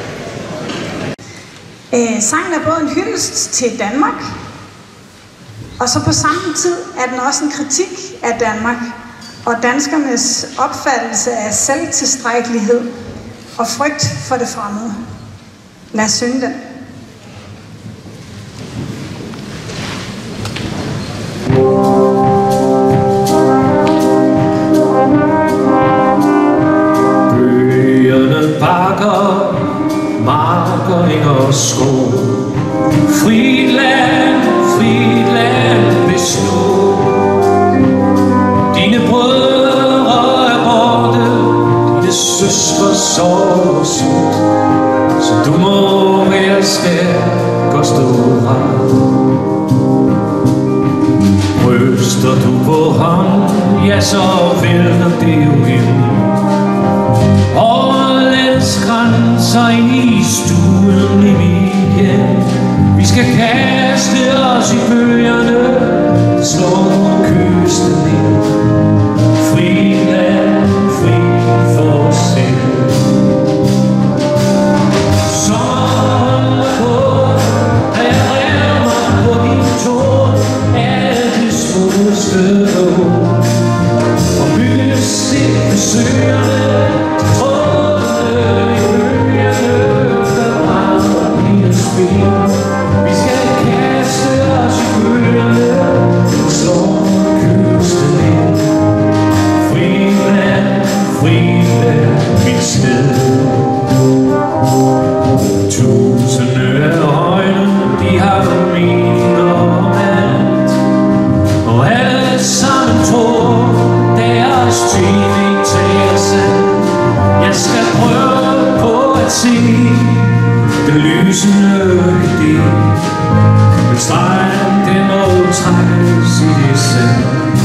Øh, sangen er både en hyldest til Danmark, og så på samme tid er den også en kritik af Danmark og danskernes opfattelse af selvtilstrækkelighed og frygt for det fremmede. Lad os synge den. Bakker, marker, eng og skov. Frit land, frit land bestå. Dine brødre er borte, dine søstre sover sult. Så du må være stærk og stå ret. Ryster du på hånd, ja så vælter det jo ind. Grænser ind i stuen i weekend. Vi skal kaste os i bølgerne, slå kysten ind. Fri land, fri for os selv. Sommeren er på, da jeg rev mig på din tårn. Alt det smukkeste lov. Og bygge stik besøgerne til tråd. Vi skal kaste os i bølgerne, slå kysten ind. Fri land, fri land, mit sted. Tusinde af øjne, de har meninger om alt. Og alle sammen tror, deres tv tager sandt. Jeg skal prøve på at se den lysende idé. Men stregen, den må trækkes i det sand.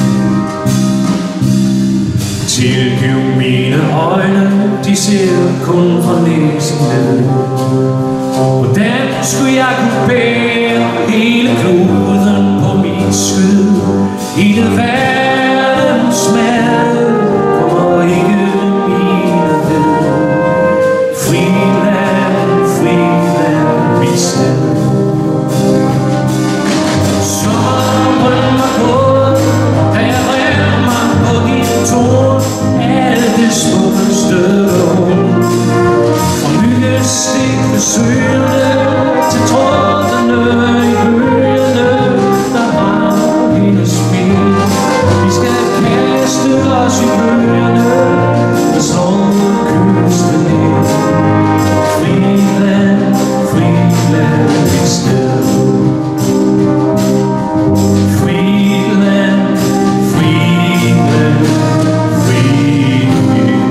Tilgiv mine øjne, de ser kun fra næsen ned. Hvordan skulle jeg kunne bære hele kloden på mit skød? Hele verdens smerte kommer ikke mine ved. Fri land, fri land, mit sted. Sommeren var gået, da jeg rev mig på din tårn. Alt det smukkeste lov. Fra myggestik besøgende til trådene i bølgene, der har hendes spil. Vi skal kaste os i bølgerne og slå kysten ind. Fri land, fri land, mit sted. Fri land, fri land, fri land.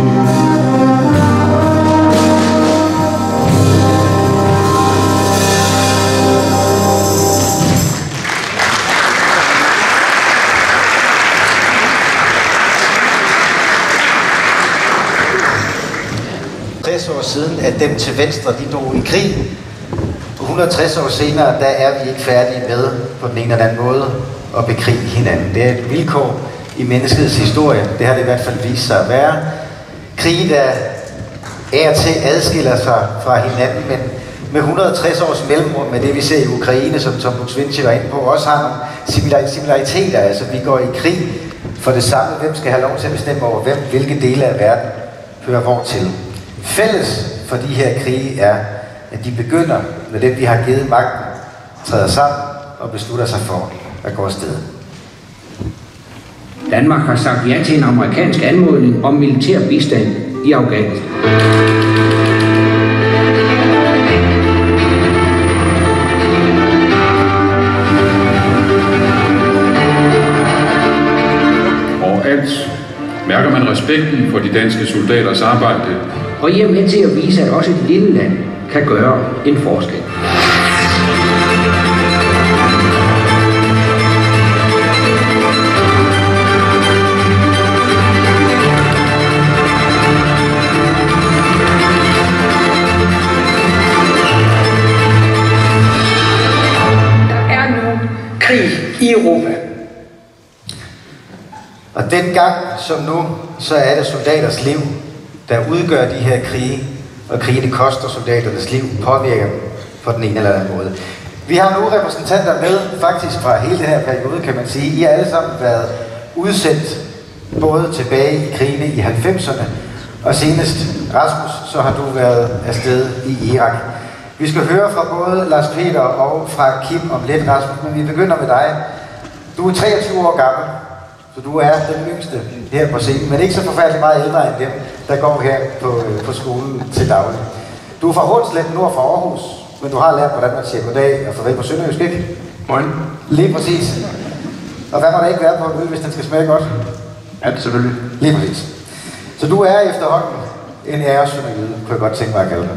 tres år siden, at dem til venstre, de dog i krig. hundrede og tres år senere, der er vi ikke færdige med på den ene eller anden måde at bekrige hinanden. Det er et vilkår i menneskets historie. Det har det i hvert fald vist sig at være. Krige, der af og til adskiller sig fra hinanden, men med hundrede og tres års mellemrum med det, vi ser i Ukraine, som Tom Buk-Swienty var inde på, også har nogle similariteter. Altså, vi går i krig for det samme. Hvem skal have lov til at bestemme over hvem, hvilke dele af verden hører hvor til. Fælles for de her krige er, at de begynder, når dem, vi har givet magten, træder sammen og beslutter sig for at gå afsted. Danmark har sagt ja til en amerikansk anmodning om militær bistand i Afghanistan. Overalt mærker man respekten for de danske soldaters arbejde. Og I er med til at vise, at også et lille land kan gøre en forskel. I Europa. Og dengang som nu, så er det soldaters liv, der udgør de her krige, og krigene koster soldaternes liv, påvirker dem på den ene eller anden måde. Vi har nu repræsentanter med, faktisk fra hele den her periode, kan man sige. I har alle sammen været udsendt, både tilbage i krigene i halvfemserne, og senest, Rasmus, så har du været afsted i Irak. Vi skal høre fra både Lars Peter og fra Kim om lidt, Rasmus, men vi begynder med dig. Du er treogtyve år gammel, så du er den yngste her på scenen, men ikke så forfærdeligt meget ældre end dem, der går her på, på skolen til daglig. Du er fra Hornslet, nord for Aarhus, men du har lært, hvordan man siger goddag og farvel på sønderjysk, ikke? Morgen. Lige præcis. Og hvad må der ikke være på en øl, hvis den skal smage godt? Ja, det selvfølgelig. Lige præcis. Så du er efterhånden en æresønderjyde, kunne jeg godt tænke mig at kalde dig.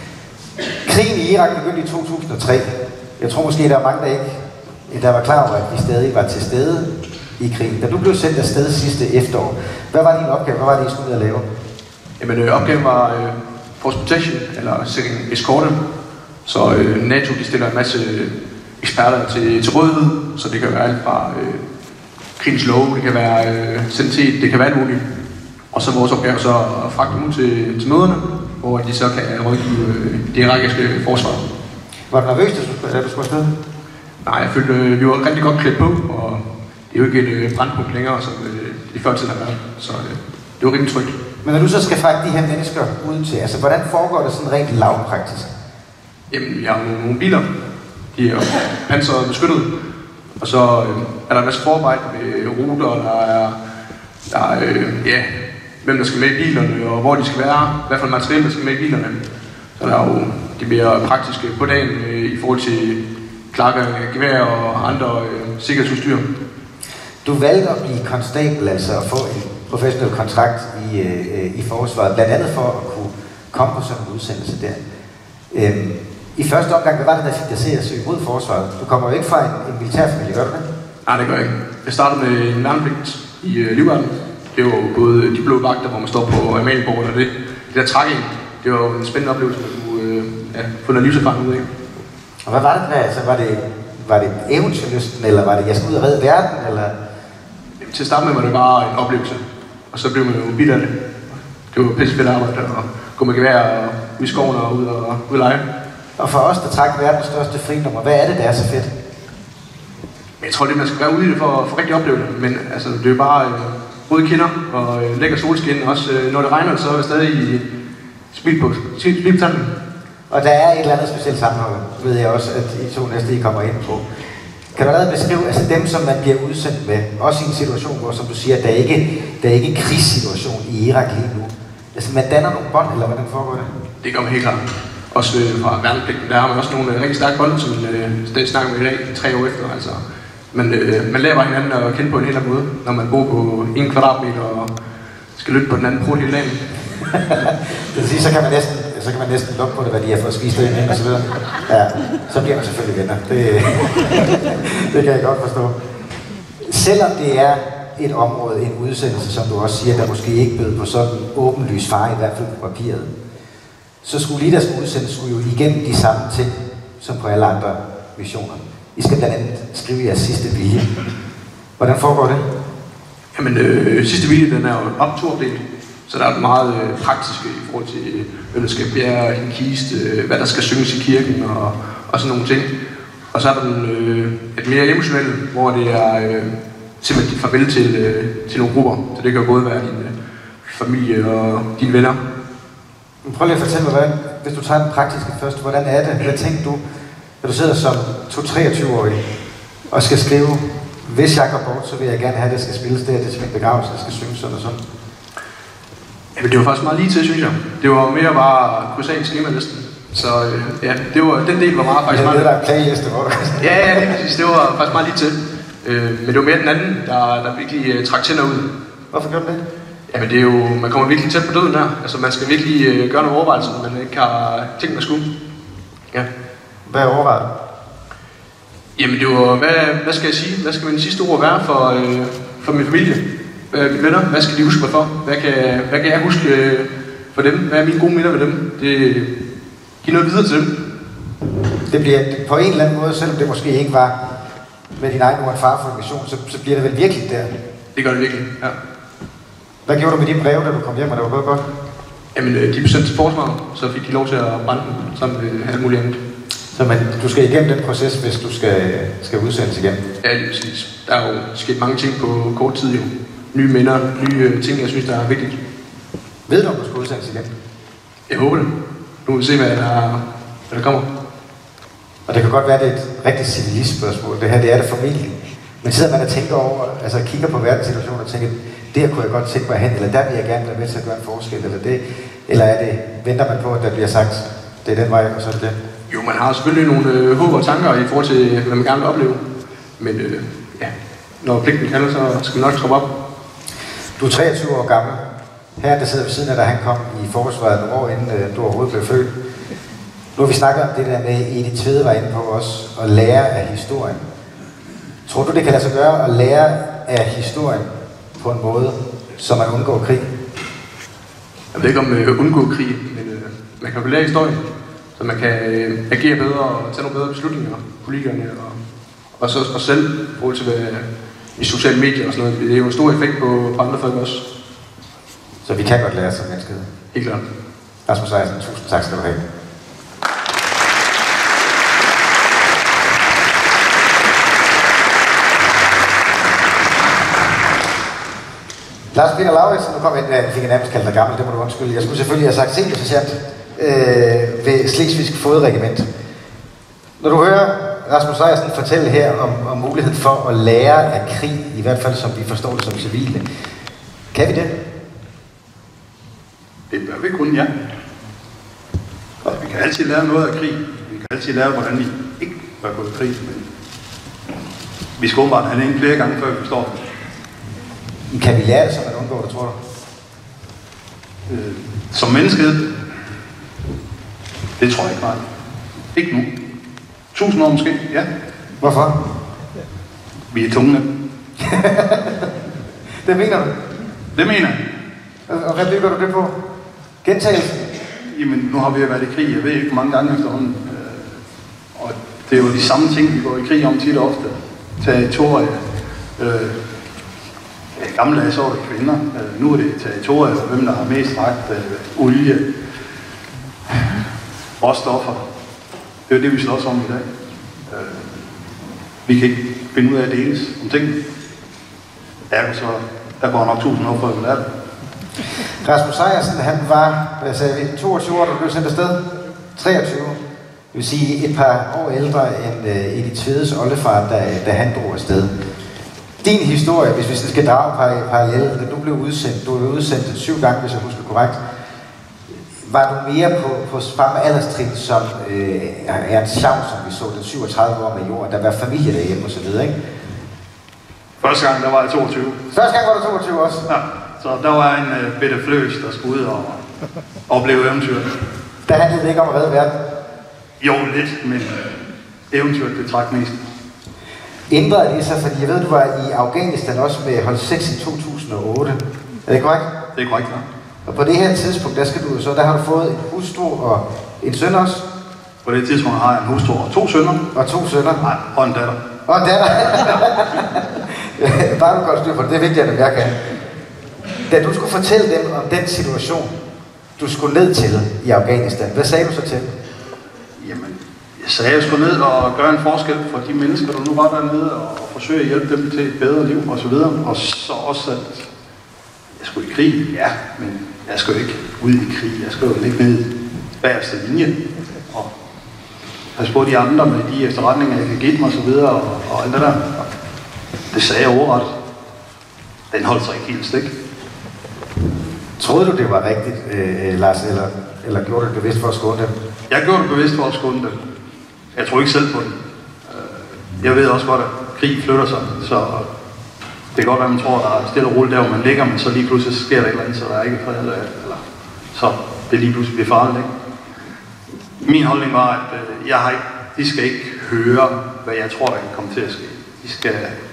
Krigen i Irak begyndte i to tusind og tre. Jeg tror måske, der er mange, der ikke der var klar over, at vi stadig var til stede i krigen. Da du blev sendt afsted sidste efterår, hvad var din opgave? Hvad var det, I skulle ud at lave? Jamen, øh, opgaven var øh, force protection, eller second escorte. Så øh, NATO de stiller en masse eksperter til, til rådighed, så det kan være alt fra øh, krigens love, det kan være øh, sanitet, det kan være alt muligt. Og så vores opgave så at fragte dem ud til, til møderne, hvor de så kan rådgive øh, det irakiske forsvar. Var du nervøs, da du skulle afsted? Nej, jeg følte, øh, vi var rigtig godt klædt på, og det er jo ikke et øh, brandpunkt længere, som øh, de før tid har været, så øh, det var rimelig trygt. Men når du så skal fragte de her mennesker ud til, altså hvordan foregår det sådan rent lavpraktisk? Jamen, jeg har nogle, nogle biler, de er jo pansret og beskyttet, og så øh, er der en masse forarbejde med ruter, der er, der er øh, ja, hvem der skal med i bilerne, og hvor de skal være, hvad for et materiale, der skal med i bilerne. Så der er jo de mere praktiske på dagen øh, i forhold til klakker, gevær og andre øh, sikkerhedsudstyr. Du valgte at blive konstabel, altså at få en professionel kontrakt i, øh, i forsvaret, blandt andet for at kunne komme på sådan en udsendelse der. Øhm, I første omgang, hvad var det, der fik dig til at søge mod forsvaret? Du kommer jo ikke fra en, en militærfamilie, gør du det? Nej, det gør jeg ikke. Jeg startede med en værnepligt i øh, Livgarden. Det var jo både de blå vagter, hvor man står på Amalienborg, og det, det der trækking, det var jo en spændende oplevelse, man kunne øh, ja, få noget livserfaring ud af. Og hvad var det der? Altså, var det, var det eventyrlysten, eller var det, jeg skal ud og redde verden, eller? Jamen, til at starte med var det bare en oplevelse, og så blev man jo bidt af det. Det var pisse fedt arbejde, og gå med gevær og ud i skoven og ud og ud og lege. Og for os, der trak verdens største frinummer, hvad er det, der er så fedt? Jeg tror, det man skal være ude i det for, for rigtig opleve det, men altså, det er jo bare øh, røde kinder og øh, lækker solskin. Også øh, når det regner, så er det stadig i smil på tanden. Og der er et eller andet specielt sammenhold, ved jeg også, at I to næste I kommer ind på. Kan du allerede beskrive, altså dem, som man bliver udsendt med, også i en situation, hvor, som du siger, der er ikke der er ikke en krigssituation i Irak lige nu. Altså man danner nogle bånd, eller hvordan foregår det? Det gør man helt klart. Også øh, fra værnepligten, der har man også nogle øh, rigtig stærke bånd, som øh, stadig snakker med i dag, tre år efter. Altså. Men øh, man lærer bare hinanden at kende på en helt anden måde, når man bor på en kvadratmeter og skal lytte på den anden brud hele dagen. Det vil sige, så kan man næsten, så kan man næsten lukke på det, hvad de har fået spist derinde og så videre. Ja, så bliver man selvfølgelig venner. Det, det kan jeg godt forstå. Selvom det er et område, en udsendelse, som du også siger, der måske ikke bød på sådan åbenlys fare, i hvert fald på papiret, så skulle lige der skulle udsendes, skulle jo igennem de samme ting, som på alle andre missioner. I skal blandt andet skrive jeres sidste vilje. Hvordan foregår det? Jamen, øh, sidste vilje, den er jo optordelt, så der er meget øh, praktiske i forhold til, øh, hvem der skal bære en kiste, øh, hvad der skal synges i kirken og, og sådan nogle ting. Og så er der den, øh, et mere emotionelle, hvor det er øh, simpelthen dit farvel til, øh, til nogle grupper. Så det kan jo både være din øh, familie og dine venner. Prøv lige at fortælle mig, hvordan, hvis du tager den praktiske først, hvordan er det? Hvad tænker du, når du sidder som treogtyve-årig og skal skrive, hvis jeg går bort, så vil jeg gerne have, at det skal spilles der, det til min begravelse, det skal synges sådan og sådan? Jamen, det var faktisk meget lige til, synes jeg. Det var mere bare krydse af skemalisten. Så øh, ja, det var, den del var meget faktisk meget... Det er der playliste, hvor du... Ja, ja, det, præcis. Det var faktisk meget lige til. Øh, men det var mere den anden, der, der virkelig uh, trak tænder ud. Hvorfor gør du det? Jamen, det er jo... Man kommer virkelig tæt på døden her. Altså, man skal virkelig uh, gøre nogle overvejelser, man ikke har tænkt, man skulle. Ja. Hvad er overvejet? Jamen, det var... Hvad, hvad skal jeg sige? Hvad skal mine sidste ord være for, øh, for min familie? Øh, mine venner? Hvad skal de huske mig for? Hvad kan, hvad kan jeg huske øh, for dem? Hvad er mine gode minder ved dem? Det... Giv noget videre til dem. Det bliver på en eller anden måde, selvom det måske ikke var med din egen mor og far for en mission, så, så bliver det vel virkelig der? Det gør det virkelig, ja. Hvad gjorde du med de breve, da du kom hjem, og det var gået godt? Jamen, de blev sendt til forsvaret, så fik de lov til at brænde dem sammen med alt muligt andet. Så man, du skal igennem den proces, hvis du skal, skal udsendes igen? Ja, lige præcis. Der er jo sket mange ting på kort tid jo. Nye minder, nye ting, jeg synes, der er vigtigt. Ved du, om du skal udsendes igen? Jeg håber det. Nu må vi se, hvad der, hvad der kommer. Og det kan godt være, at det er et rigtig civilist spørgsmål. Det her, det er det formentlig. Men sidder man og tænker over, altså kigger på verdenssituationen og tænker, der kunne jeg godt tænke mig hen, eller der vil jeg gerne være med til at gøre en forskel, eller det, eller er det, venter man på, at der bliver sagt, det er den vej, og så er det det? Jo, man har selvfølgelig nogle øh, håb og tanker i forhold til, hvad man gerne vil opleve. Men øh, ja, når pligten kalder, så skal man nok troppe op. Du er treogtyve år gammel. Her, der sidder ved siden af, da han kom i forsvaret nogle år inden øh, du overhovedet blev født. Nu har vi snakket om det der med, Edith Tvede var inde på os, at lære af historien. Tror du, det kan lade sig gøre at lære af historien på en måde, så man undgår krig? Jeg ved ikke om øh, undgå krig, men øh, man kan jo lære historien, så man kan øh, agere bedre og tage nogle bedre beslutninger, politikerne og, og så og selv i forhold til hvad, i sociale medier og sådan noget. Det er jo en stor effekt på, på andre folk også. Så vi kan godt lære som menneskehed. Helt klart. Rasmus Sejersen, tusind tak skal du have. Lars Peter Lauritsen, nu kom jeg, jeg fik jeg nærmest kaldt dig gammel, det må du undskylde. Jeg skulle selvfølgelig have sagt seniorsergeant øh, ved Slesvigsk Fodregiment. Når du hører Rasmus Sejersen fortælle her om, om muligheden for at lære af krig, i hvert fald som vi forstår det som civile, kan vi det? Det bør vi kun, ja. Og vi kan altid lære noget af krig. Vi kan altid lære, hvordan vi ikke bør gå i krig. Men vi skal åbenbart have en flere gange, før vi forstår det. Kan vi lære det, så man undgår det, tror du? Øh, som menneskehed? Det tror jeg ikke meget. Ikke nu. Tusind år måske, ja. Hvorfor? Vi er tunge. Det mener du? Det mener jeg. Og hvad bygger du det på? Gentagelse? Jamen, nu har vi jo været i krig, jeg ved ikke hvor mange gange efterhånden. Øh, og det er jo de samme ting, vi går i krig om tit og ofte. Territorier. Øh, I gamle dage så var det kvinder. Øh, nu er det territorier, hvem der har mest ret. Øh, olie. Råstoffer. Det er jo det, vi slås om i dag. Øh, vi kan ikke finde ud af at deles om ting. Ja, så der går nok tusind år før vi lærer det. Rasmus Sejersen, han var, hvad sagde vi, toogtyve år, da du blev sendt afsted? treogtyve. Det vil sige et par år ældre end uh, Edith Tvedes oldefar, da, da han drog afsted. Din historie, hvis vi skal drage parallelle, da du blev udsendt, du blev udsendt syv gange, hvis jeg husker korrekt, var du mere på, på samme alderstrin som øh, Ernst Schaum, som vi så den syvogtredive år med jorden, der var familie derhjemme og så videre, ikke? Første gang, der var jeg toogtyve. Første gang var du toogtyve også? Ja, så der var en uh, bitte fløs, der skulle ud og opleve eventyret. Der handlede det ikke om at redde verden? Jo, lidt, men eventyret, det trak mest. Ændrede det sig, fordi jeg ved, du var i Afghanistan også med hold seks i to tusind og otte. Er det korrekt? Det er korrekt, ja. Og på det her tidspunkt, der skal du så, der har du fået en hustru og en søn også? på det tidspunkt har jeg en hustru og to sønner. Og to sønner? Nej, og en datter. Og en datter? Bare du godt styr på det, det er vigtigt, at jeg kan. Da du skulle fortælle dem om den situation, du skulle ned til i Afghanistan, hvad sagde du så til dem? Jamen, jeg sagde, at jeg skulle ned og gøre en forskel for de mennesker, der nu var dernede, og forsøge at hjælpe dem til et bedre liv og så videre. Og så også, at jeg skulle i krig, ja, men jeg skal jo ikke ud i krig. Jeg skal jo ligge ned bagerste linje og passe på de andre med de efterretninger, jeg kan give dem og så videre og, og alt det der. Og det sagde jeg overret. Den holdt sig ikke helt stik. Troede du, det var rigtigt, øh, Lars, eller, eller gjorde du det bevidst for at skåne dem? Jeg gjorde det bevidst for at skåne dem. Jeg tror ikke selv på den. Jeg ved også godt, at krig flytter sig, så det kan godt være, at man tror, at der er stille og roligt der, hvor man ligger, men så lige pludselig sker der et eller andet, så der er ikke fred, eller, eller så det lige pludselig bliver farligt, ikke? Min holdning var, at jeg har ikke, de skal ikke høre, hvad jeg tror, der kan komme til at ske. De skal,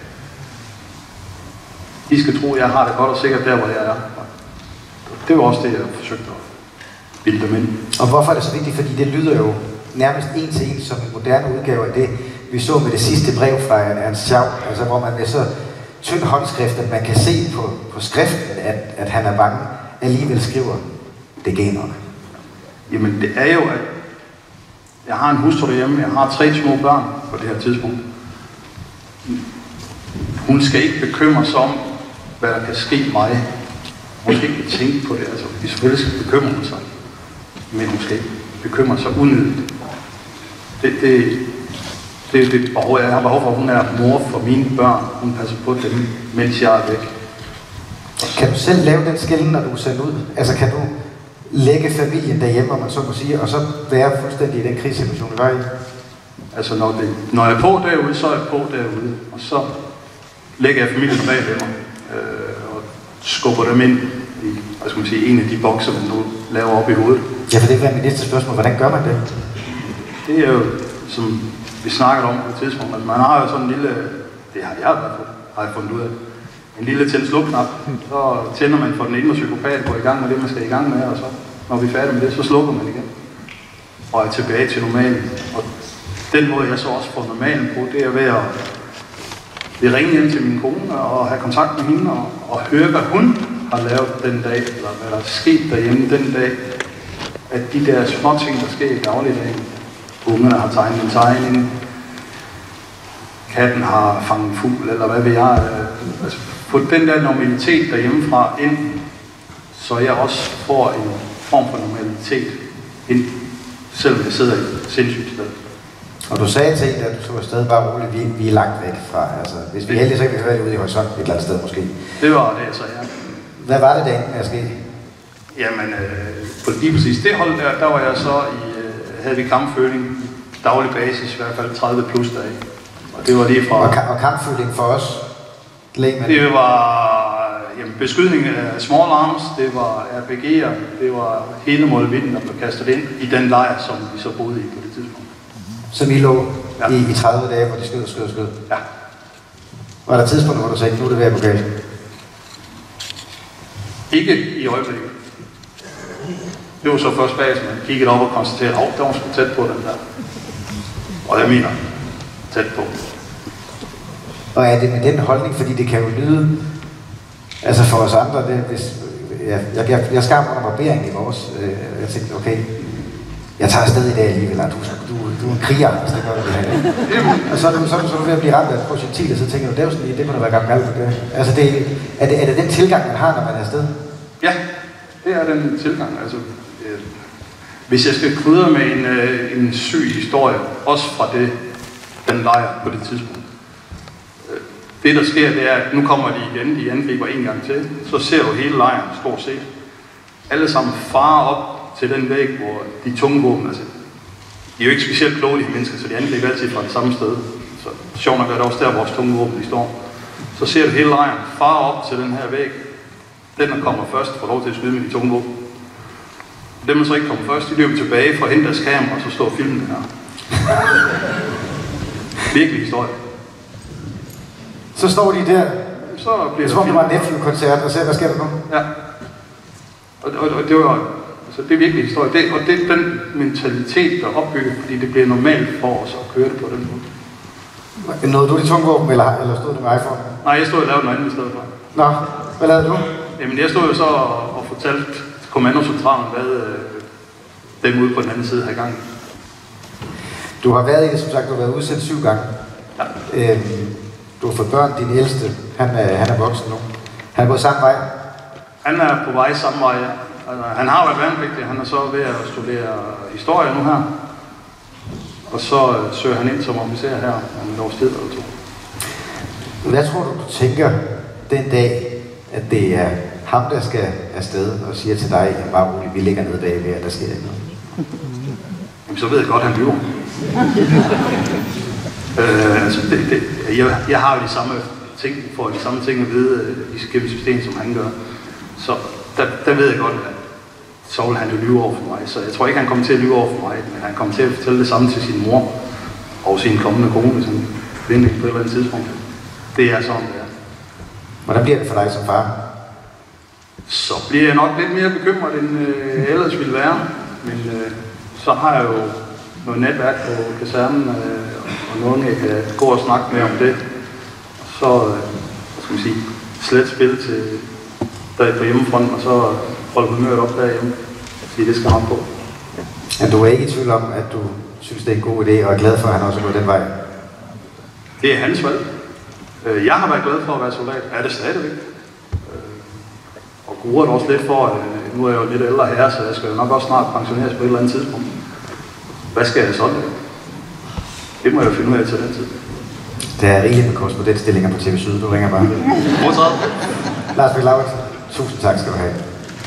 de skal tro, at jeg har det godt og sikkert der, hvor jeg er. Det var også det, jeg forsøgte at bilde dem ind. Og hvorfor er det så vigtigt? Fordi det lyder jo nærmest en til en som en moderne udgave af det, vi så med det sidste brev fra Ernst Schaub, altså hvor man med så tynd håndskrift, at man kan se på, på skriften, at, at han er bange, alligevel skriver det generne. Jamen det er jo, at jeg har en hustru derhjemme, jeg har tre små børn på det her tidspunkt. Hun skal ikke bekymre sig om, hvad der kan ske mig. Hun skal ikke tænke på det, altså selvfølgelig skal bekymre hun sig, men hun skal ikke bekymre sig unødigt. Det, det, det er det behov, jeg har behov for, hun er mor for mine børn, hun passer på dem, mens jeg er væk. Kan du selv lave den skillen, når du er sendt ud? Altså kan du lægge familien derhjemme, om man så må sige, og så være fuldstændig i den krigssituation, du var i? Altså når, det, når jeg er på derude, så er jeg på derude, og så lægger jeg familien bag ved mig, øh, og skubber dem ind i, hvad skal man sige, en af de bokser, man nu laver op i hovedet. Ja, for det var mit næste spørgsmål. Hvordan gør man det? Det er jo, som vi snakkede om på et tidspunkt, altså man har jo sådan en lille, det har jeg i hvert fald, har jeg fundet ud af, en lille tænd-sluk-knap, så tænder man for den indre psykopat, går i gang med det, man skal i gang med, og så, når vi er færdige med det, så slukker man igen. Og er tilbage til normalen. Og den måde, jeg så også får normalen på, det er ved at, ved at ringe hjem til min kone og have kontakt med hende og, og høre, hvad hun har lavet den dag, eller hvad der er sket derhjemme den dag. At de der små ting, der sker i dagligdagen, ungerne har tegnet en tegning, katten har fanget en fugl, eller hvad ved jeg. Altså, få den der normalitet derhjemmefra ind, så jeg også får en form for normalitet ind, selvom jeg sidder i et sindssygt sted. Og du sagde til en, at du tog afsted bare roligt, vi, vi er langt væk fra, altså hvis vi er heldige, så kan vi høre det ude i horisonten et eller andet sted måske. Det var det, jeg sagde, ja. Hvad var det, der endte med at ske? Jamen, øh, på lige præcis det hold der, der var jeg så i, øh, havde vi kampføling, daglig basis, i hvert fald tredive plus dage. Og det var lige fra... Og, ka- og kampføling for os? Lægmænd. Det var jamen, beskydning af small arms, det var R P G'er, det var hele målvidden, der blev kastet ind i den lejr, som vi så boede i på det tidspunkt. Som I lå ja. i, i tredive dage, hvor de skød og skød og skød? Ja. Var der tidspunkt, hvor du sagde, nu er det ved at gå galt? Ikke i øjeblikket. Det var så først bag, man kiggede op og konstaterede, at der var sgu tæt på den der. Og jeg mener, tæt på. Og er det med den holdning, fordi det kan jo lyde, altså for os andre, det, hvis, ja, jeg, jeg, jeg skar mig under barbering i vores, øh, jeg tænkte, okay, jeg tager afsted i dag alligevel, du, du, du er en kriger, hvis det gør det her. Og så er du, så, så er du ved at blive ramt af et projektil, og så tænker du, det er jo sådan lige, det må da være gammelt på det. Altså, det, er, det, er det den tilgang, man har, når man er afsted? Ja, det er den tilgang. Altså, øh, hvis jeg skal krydre med en, øh, en syg historie, også fra det, den lejr på det tidspunkt. Øh, det, der sker, det er, at nu kommer de igen, de angriber en gang til, så ser du hele lejren, stort set. Alle sammen farer op til den væg, hvor de tunge våben, altså, de er jo ikke specielt kloge, de her mennesker, så de angriber altid fra det samme sted. Så sjovt nok er det også der, vores tunge våben, de står. Så ser du hele lejren fare op til den her væg. Den, der kommer først, får lov til at skyde med de tunge våben. Dem, der så ikke kommer først, de løber tilbage for at hente deres kamera, og så står filmen her. Virkelig historie. Så står de der, så bliver som om det var en Nephew-koncert, og ser, hvad sker der nu? Ja. Og, og, og det var, Så det er virkelig historie. Det, og det er den mentalitet, der er opbygget, fordi det bliver normalt for os at køre det på den måde. Nåede du det tungvåben, eller, eller stod du med iPhone? Nej, jeg stod og lavede noget andet i stedet for. Nå, hvad lavede du? Jamen, jeg stod jo så og, og fortalte kommandocentralen, hvad øh, dem ude på den anden side har i gang. Du har været i det, som sagt, du har været udsendt syv gange. Ja. Øhm, du har fået børn, din ældste, han er, han er voksen nu. Han er gået samme vej. Han er på vej samme vej, ja. Altså, han har været værnepligtig, han er så ved at studere historie nu her. Og så øh, søger han ind som officer her om en års tid eller to. Hvad tror du, du tænker den dag, at det er ham, der skal afsted og siger til dig, at bare roligt, vi ligger nede bagved, at der sker ikke noget? Jamen, så ved jeg godt, at han lyver. øh, altså, det, det, jeg, jeg har jo de samme ting, får de samme ting at vide i gennem systemet, som han gør. Så der, der ved jeg godt, at så vil han jo lyve over for mig. Så jeg tror ikke, han kommer til at lyve over for mig, men han kommer til at fortælle det samme til sin mor og sin kommende kone, hvis han vinder på et eller andet tidspunkt. Det er sådan, det er. Hvordan bliver det for dig som far? Så bliver jeg nok lidt mere bekymret, end øh, jeg ellers ville være. Men øh, så har jeg jo noget netværk på kasernen, øh, og nogen jeg kan gå og snakke med om det. Og så, øh, hvad skal man sige, slet spil til der på hjemmefronten, og så holde humøret op derhjemme. Fordi det skal ham på. Men du er ikke i tvivl om, at du synes, det er en god idé, og er glad for, at han også er gået den vej? Det er hans valg. Jeg har været glad for at være soldat. Er det stadigvæk? Og gruer det også lidt for, at nu er jeg jo lidt ældre herre, så jeg skal jo nok også snart pensioneres på et eller andet tidspunkt. Hvad skal jeg sådan? Det må jeg jo finde ud af til den tid. Der er rigeligt med korrespondentstillinger på T V Syd. Du ringer bare. Modtaget. Lars Bæk Lauritsen, tusind tak skal du have.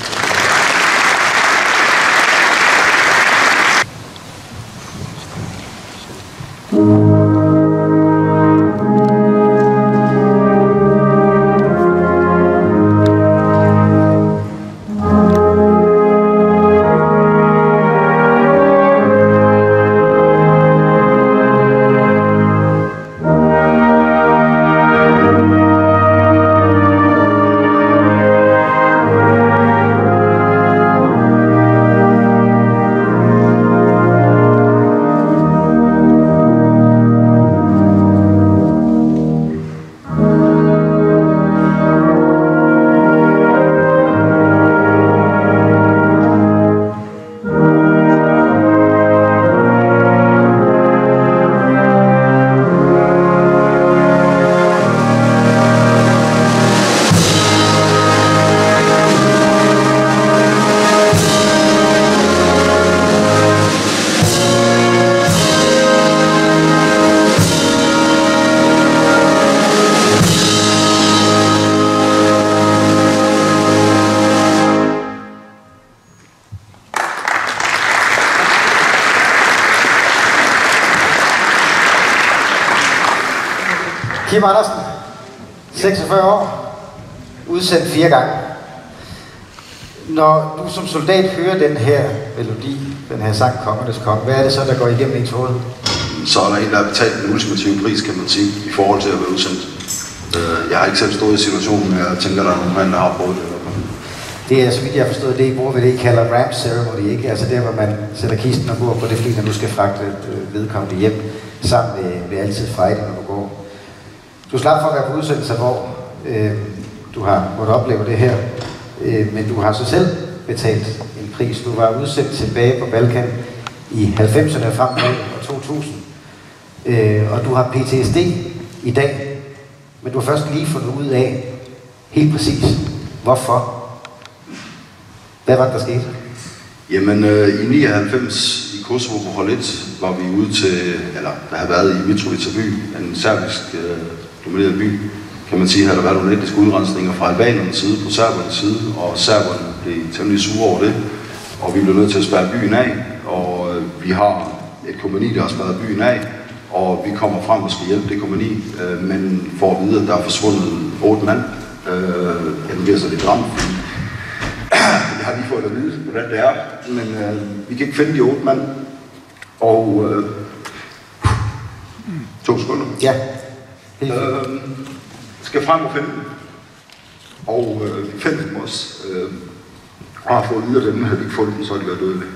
Kim Andersen, seksogfyrre år, udsendt fire gange. Når du som soldat hører den her melodi, den her sang Kongernes Konge, hvad er det så, der går igennem ens hoved? Så er der en, der har betalt den ultimative pris, kan man sige, i forhold til at være udsendt. Jeg har ikke selv stået i situationen, men jeg tænker, der er nogle mand, der har prøvet det. Det er, så vidt jeg har forstået, det I bruger ved det, I kalder ramp ceremony, ikke? Altså der, hvor man sætter kisten og går på det fly, der nu skal fragte vedkommende hjem, sammen med, med altid Friday, når du går. Du slap for at være på udsendelser, hvor øh, du har måttet opleve det her, øh, men du har så selv betalt en pris. Du var udsendt tilbage på Balkan i halvfemserne og frem til år to tusind, øh, og du har P T S D i dag, men du har først lige fundet ud af helt præcis, hvorfor. Hvad var det, der skete? Jamen, øh, i nioghalvfems i Kosovo på hold et var vi ude til, eller der har været i Mitrovica by, en serbisk øh, domineret by, kan man sige, har der været nogle etniske udrensninger fra albanernes side på serbernes side, og serberne blev temmelig sure over det, og vi blev nødt til at spærre byen af, og øh, vi har et kompagni, der har spærret byen af, og vi kommer frem og skal hjælpe det kompagni, øh, men får at vide, at der er forsvundet otte mand. Øh, jeg bliver så lidt ramt. Jeg har lige fået at vide, hvordan det er, men øh, vi kan ikke finde de otte mand. Og øh, to sekunder. Ja. Øh, skal frem og finde dem. Og øh, vi finder dem også. Øh, Og har fået videre dem, havde de ikke fundet den, så har de været døde.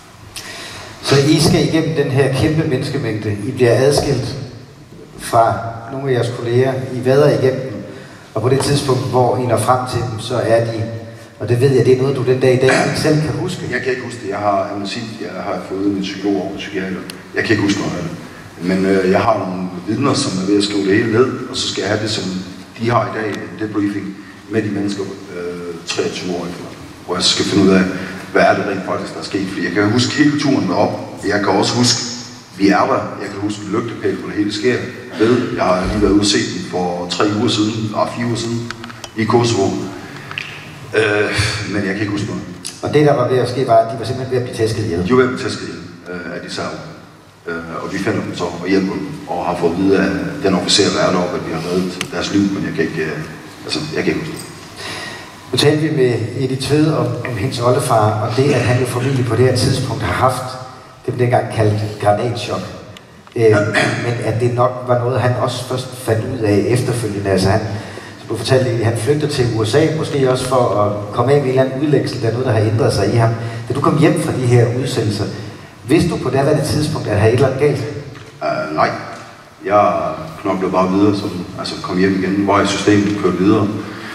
Så I skal igennem den her kæmpe menneskemængde. I bliver adskilt fra nogle af jeres kolleger. I vader igennem dem. Og på det tidspunkt, hvor I når frem til dem, så er de, og det ved jeg, det er noget, du den dag i dag ikke selv kan huske. Jeg kan ikke huske det. Jeg har, jeg må sige, jeg har fået min psykolog og psykiater. Jeg kan ikke huske noget af det. Men øh, jeg har nogle vidner, som er ved at skrive det hele ned, og så skal jeg have det, som de har i dag, det briefing med de mennesker øh, treogtyve år efter, hvor jeg så skal finde ud af, hvad er det rent faktisk, der er sket. Fordi jeg kan huske hele turen derop. Jeg kan også huske, vi er der. Jeg kan huske lygtepæl, hvor det hele sker. Ved, jeg har lige været ude og set den for tre uger siden, og fire uger siden, i Kosovo. Øh, men jeg kan ikke huske noget. Og det, der var ved at ske, var, at de var simpelthen ved at blive tæsket ihjel? De var ved at blive tæsket ihjel øh, af de server. Øh, og vi finder dem så og hjælper dem, og har fået at vide af den officer, der er deroppe, at vi har reddet deres liv, men jeg kan ikke, øh, altså, jeg kan ikke huske det. Nu talte vi med Edith Tvede om, om hendes oldefar, og det, at han jo formentlig på det her tidspunkt har haft, det blev dengang kaldt granatchok. Øh, men at det nok var noget, han også først fandt ud af efterfølgende. Altså han, som du fortalte, han flygtede til U S A, måske også for at komme af med en eller anden udlægsel, der er noget, der har ændret sig i ham. Da du kom hjem fra de her udsendelser, vidste du på det her tidspunkt, at have et eller andet galt? Uh, nej. Jeg knoklede bare videre, som, altså kom hjem igen, var i systemet, kørte videre.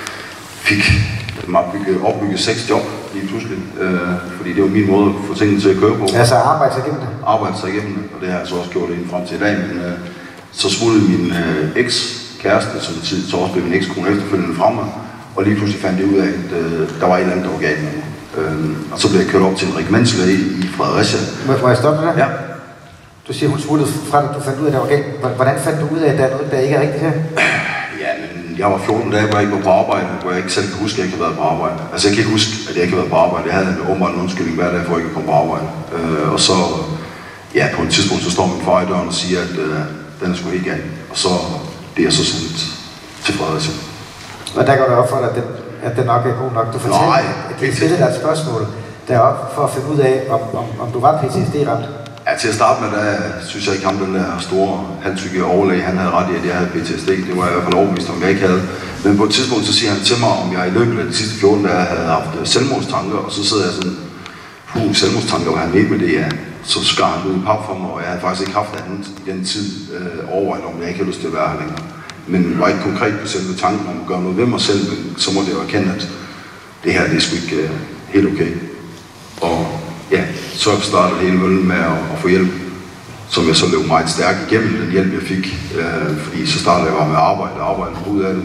Fik opbygget, opbygget seks job lige pludselig, øh, fordi det var min måde at få tingene til at køre på. Altså arbejde sig igennem det? Arbejde sig igennem det, og det har jeg så også gjort inden frem til i dag. Men øh, så smuttede min øh, eks-kæreste, som tid så også blev min ekskone efterfølgende fra mig, og lige pludselig fandt jeg ud af, at øh, der var et eller andet, der var galt med mig. Øh, og så blev jeg kørt op til en regimentslæge i Fredericia. Må, må jeg stoppe det der? Ja. Du siger, hun smuttede fra dig, du fandt ud af, at der var galt. Hvordan fandt du ud af, at der er noget, der ikke er rigtigt her? Ja, men jeg var fjorten dage, hvor jeg ikke var på arbejde, hvor jeg ikke selv kan huske, at jeg ikke har været på arbejde. Altså jeg kan ikke huske, at jeg ikke har været på arbejde. Jeg havde en åbenbart en undskyldning hver dag, for at jeg ikke kom på arbejde. Øh, og så, ja, på et tidspunkt, så står min far i døren og siger, at øh, den er sgu ikke af. Og så det er så sendt til Fredericia. Og der går det op for dig, at den, at den nok er god nok. Du fortalte, Nej, at de stillede dig et spørgsmål deroppe for at finde ud af, om, om, om du var P T S D-ramt. Ja, til at starte med, der synes jeg ikke ham, den der store halvtykke overlæge, han havde ret i, at jeg havde P T S D. Det var jeg i hvert fald overbevist om, jeg ikke havde. Men på et tidspunkt, så siger han til mig, om jeg i løbet af de sidste fjorten dage havde haft selvmordstanker, og så sidder jeg sådan, puh, selvmordstanker, hvad han mente med det, ja. Så skar han ud i pap for mig, og jeg havde faktisk ikke haft andet i den tid øh, overvejet, om jeg ikke havde lyst til at være her længere. Men var ikke konkret på selve tanken om at gøre noget ved mig selv, men så måtte jeg jo erkende, at det her, det er sgu ikke øh, helt okay. Og ja, så startede hele møllen med at, at få hjælp, som jeg så løb meget stærkt igennem den hjælp, jeg fik. Øh, fordi så startede jeg bare med at arbejde og arbejde ud af det.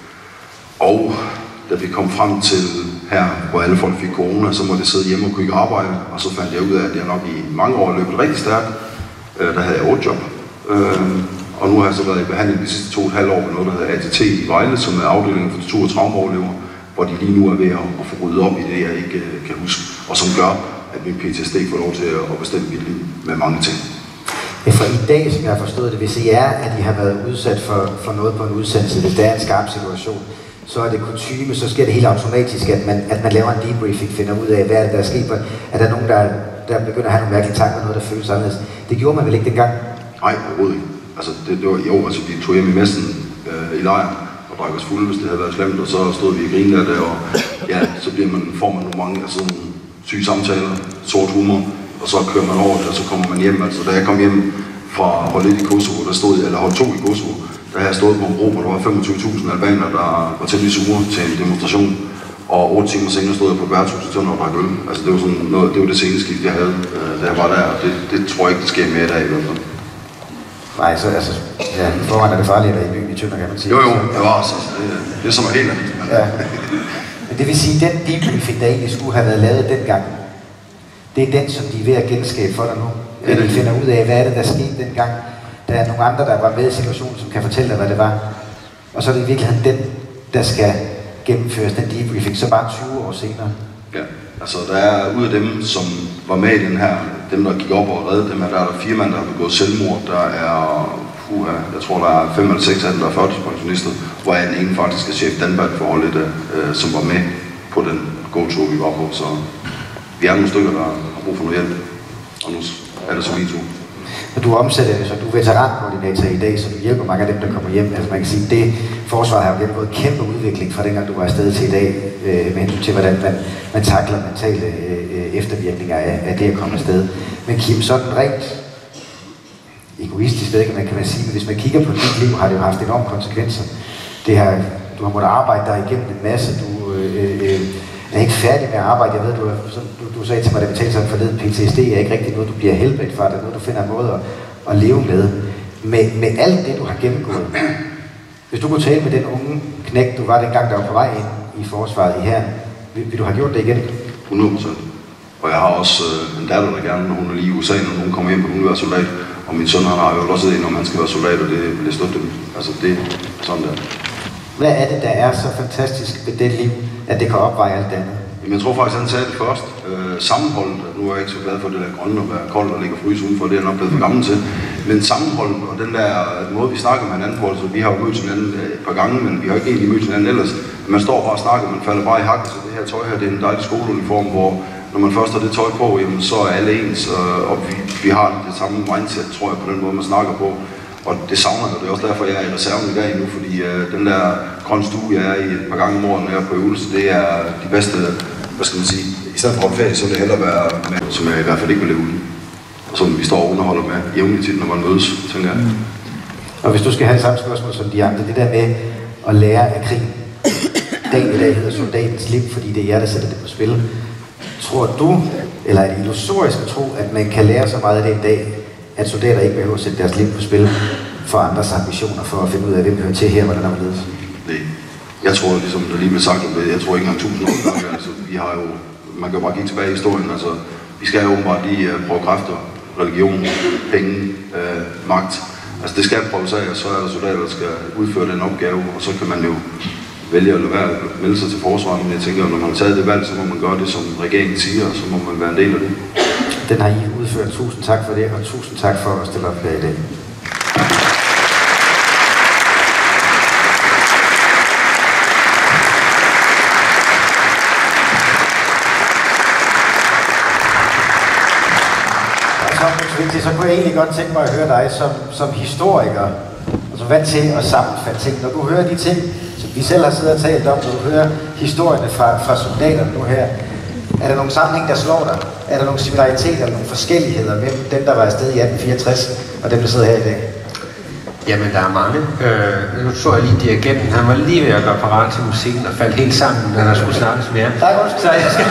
Og da vi kom frem til her, hvor alle folk fik corona, så måtte jeg sidde hjemme og kunne ikke arbejde. Og så fandt jeg ud af, at jeg nok i mange år løbet rigtig stærkt. Øh, der havde jeg otte job. Øh, og nu har jeg så været i behandling de sidste to og et halvt år med noget, der hedder A T T i Vejle, som er afdelingen for tortur- og traumeoverlever, hvor de lige nu er ved at, at få ryddet op i det, jeg ikke uh, kan huske. Og som gør, at min P T S D får lov til at bestemme mit liv med mange ting. Ja, for i dag, som jeg har forstået det, hvis I er, at I har været udsat for, for noget på en udsendelse, hvis det er en skarp situation, så er det kutyme, så sker det helt automatisk, at man, at man laver en debriefing, finder ud af, hvad er det, der er sket. Er der nogen, der, der begynder at have nogle mærkelige tanker, noget, der føles anderledes? Det gjorde man vel ikke dengang? Nej, overhovedet ikke. Altså, det, det var, jo, altså, vi tog hjem i messen øh, i lejren og drak os fulde, hvis det havde været slemt, og så stod vi i grine der, og ja, så bliver man, får man nogle mange altså, syge samtaler, sort humor, og så kører man over det, og så kommer man hjem. Altså, da jeg kom hjem fra hold et i Kosovo, der stod, eller hold to i Kosovo, der havde jeg stået på en bro, hvor der var femogtyve tusind albaner, der var temmelig sure til en demonstration. Og otte timer senere stod jeg på værtshuset til og drak øl. Altså, det var sådan noget, det var det sceneskift, jeg havde, da jeg var der, og det, det tror jeg ikke, det sker mere i dag i hvert fald. Nej, så altså, ja, foran er det farligt, at I byen i Tønder, kan man sige. Jo, jo, det var altså, det, det er som er helt andet. Ja. Men det vil sige, at den debriefing, der egentlig skulle have været lavet dengang, det er den, som de er ved at genskabe for dig nu. At de finder ud af, hvad er det, der skete dengang. Der er nogle andre, der var med i situationen, som kan fortælle dig, hvad det var. Og så er det i virkeligheden den, der skal gennemføres, den debriefing, så bare tyve år senere. Ja, altså der er ud af dem, som var med i den her, dem der gik op og reddede dem her, der er der fire mand, der har begået selvmord. Der er, uh, jeg tror der er fem eller seks af dem, der er førtidspensionister, hvor den ene faktisk er chef Danberg for holdet, uh, som var med på den go-tour, vi var på. Så vi er nogle stykker, der har brug for noget hjælp, og nu er det så vi to. Og du omsætter det, så du er veterankoordinator i dag, så du hjælper mange af dem, der kommer hjem. Altså man kan sige, det forsvaret har jo gennemgået en kæmpe udvikling fra dengang du var afsted til i dag, øh, med hensyn til hvordan man, man takler mentale øh, eftervirkninger af, af det at komme afsted. Men Kim, sådan rent egoistisk, ved ikke, man kan man sige, men hvis man kigger på dit liv, har det jo haft enorme konsekvenser. Det her, du har måttet arbejde dig igennem en masse, du øh, øh, er ikke færdig med at arbejde. Jeg ved, du, du, du sagde til mig, da vi talte sådan forleden, P T S D er ikke rigtig noget, du bliver helbredt fra, det er noget, du finder en måde at, at leve med. med. Med alt det, du har gennemgået. Hvis du kunne tale med den unge knægt, du var dengang, der var på vej ind i forsvaret i hæren, vil, vil du have gjort det igen? hundrede procent. Og jeg har også øh, en datter, der gerne, når hun er lige i U S A, når hun kommer hjem, og hun vil være soldat. Og min søn, han har jo også det, når man skal være soldat, og det vil jeg støtte dem. Altså det er sådan der. Hvad er det, der er så fantastisk ved det liv, at det kan opveje alt det andet? Jamen, jeg tror faktisk, han sagde det først. Øh, sammenholdet, nu er jeg ikke så glad for det der grønne og være koldt og ligge og fryse udenfor, det er jeg nok blevet for gammel til. Men sammenholdet og den der måde, vi snakker med hinanden på, altså vi har jo mødt hinanden et par gange, men vi har ikke egentlig mødt hinanden ellers. Man står bare og snakker, man falder bare i hakken, så det her tøj her, det er en dejlig skoleuniform, hvor når man først har det tøj på, jamen, så er alle ens, og vi, vi har det samme mindset, tror jeg, på den måde, man snakker på. Og det savner jeg, det er også derfor, jeg er i reserven i dag nu, fordi øh, den der grønne stue, jeg er i et par gange om året, når jeg er på øvelse, det er de bedste, hvad skal man sige, i stedet for opfærdig, så vil det hellere være med, som jeg i hvert fald ikke vil leve uden. Og som vi står og underholder med jævnligt tit, når man mødes, tænker jeg. Mm. Og hvis du skal have samme spørgsmål som de andre, det der med at lære af krig, dagen i dag hedder soldatens liv, fordi det er jer, der sætter det på spil. Tror du, eller er det illusorisk at tro, at man kan lære så meget af det en dag, at soldater ikke behøver at sætte deres liv på spil for andres ambitioner, for at finde ud af, hvem hører til her, hvordan der er ledes? Nej. Jeg tror, ligesom der lige blev sagt, jeg tror ikke engang tusind år gange, altså vi har jo, man kan jo bare kigge tilbage i historien, altså vi skal jo åbenbart lige uh, prøve kræfter, religion, penge, uh, magt. Altså det skal prøves af, og så er der soldater, der skal udføre den opgave, og så kan man jo vælge at lade være at melde sig til forsvaret, men jeg tænker, når man har taget det valg, så må man gøre det, som regeringen siger, og så må man være en del af det. Den har I udført. Tusind tak for det, og tusind tak for at stille op her i dag. Så kunne jeg egentlig godt tænke mig at høre dig som, som historiker, altså vant til at sammenfatte ting. Når du hører de ting, som vi selv har siddet og talt om, når du hører historierne fra, fra soldaterne nu her, er der nogle sammenhæng, der slår dig? Er der nogle similariteter eller nogle forskelligheder mellem dem, der var afsted i atten fireogtres, og dem, der sidder her i dag? Jamen, der er mange. Øh, nu så jeg lige dirigenten. Han var lige ved at gøre parat til musikken og faldt helt sammen, når der skulle snakkes mere. Så jeg skal...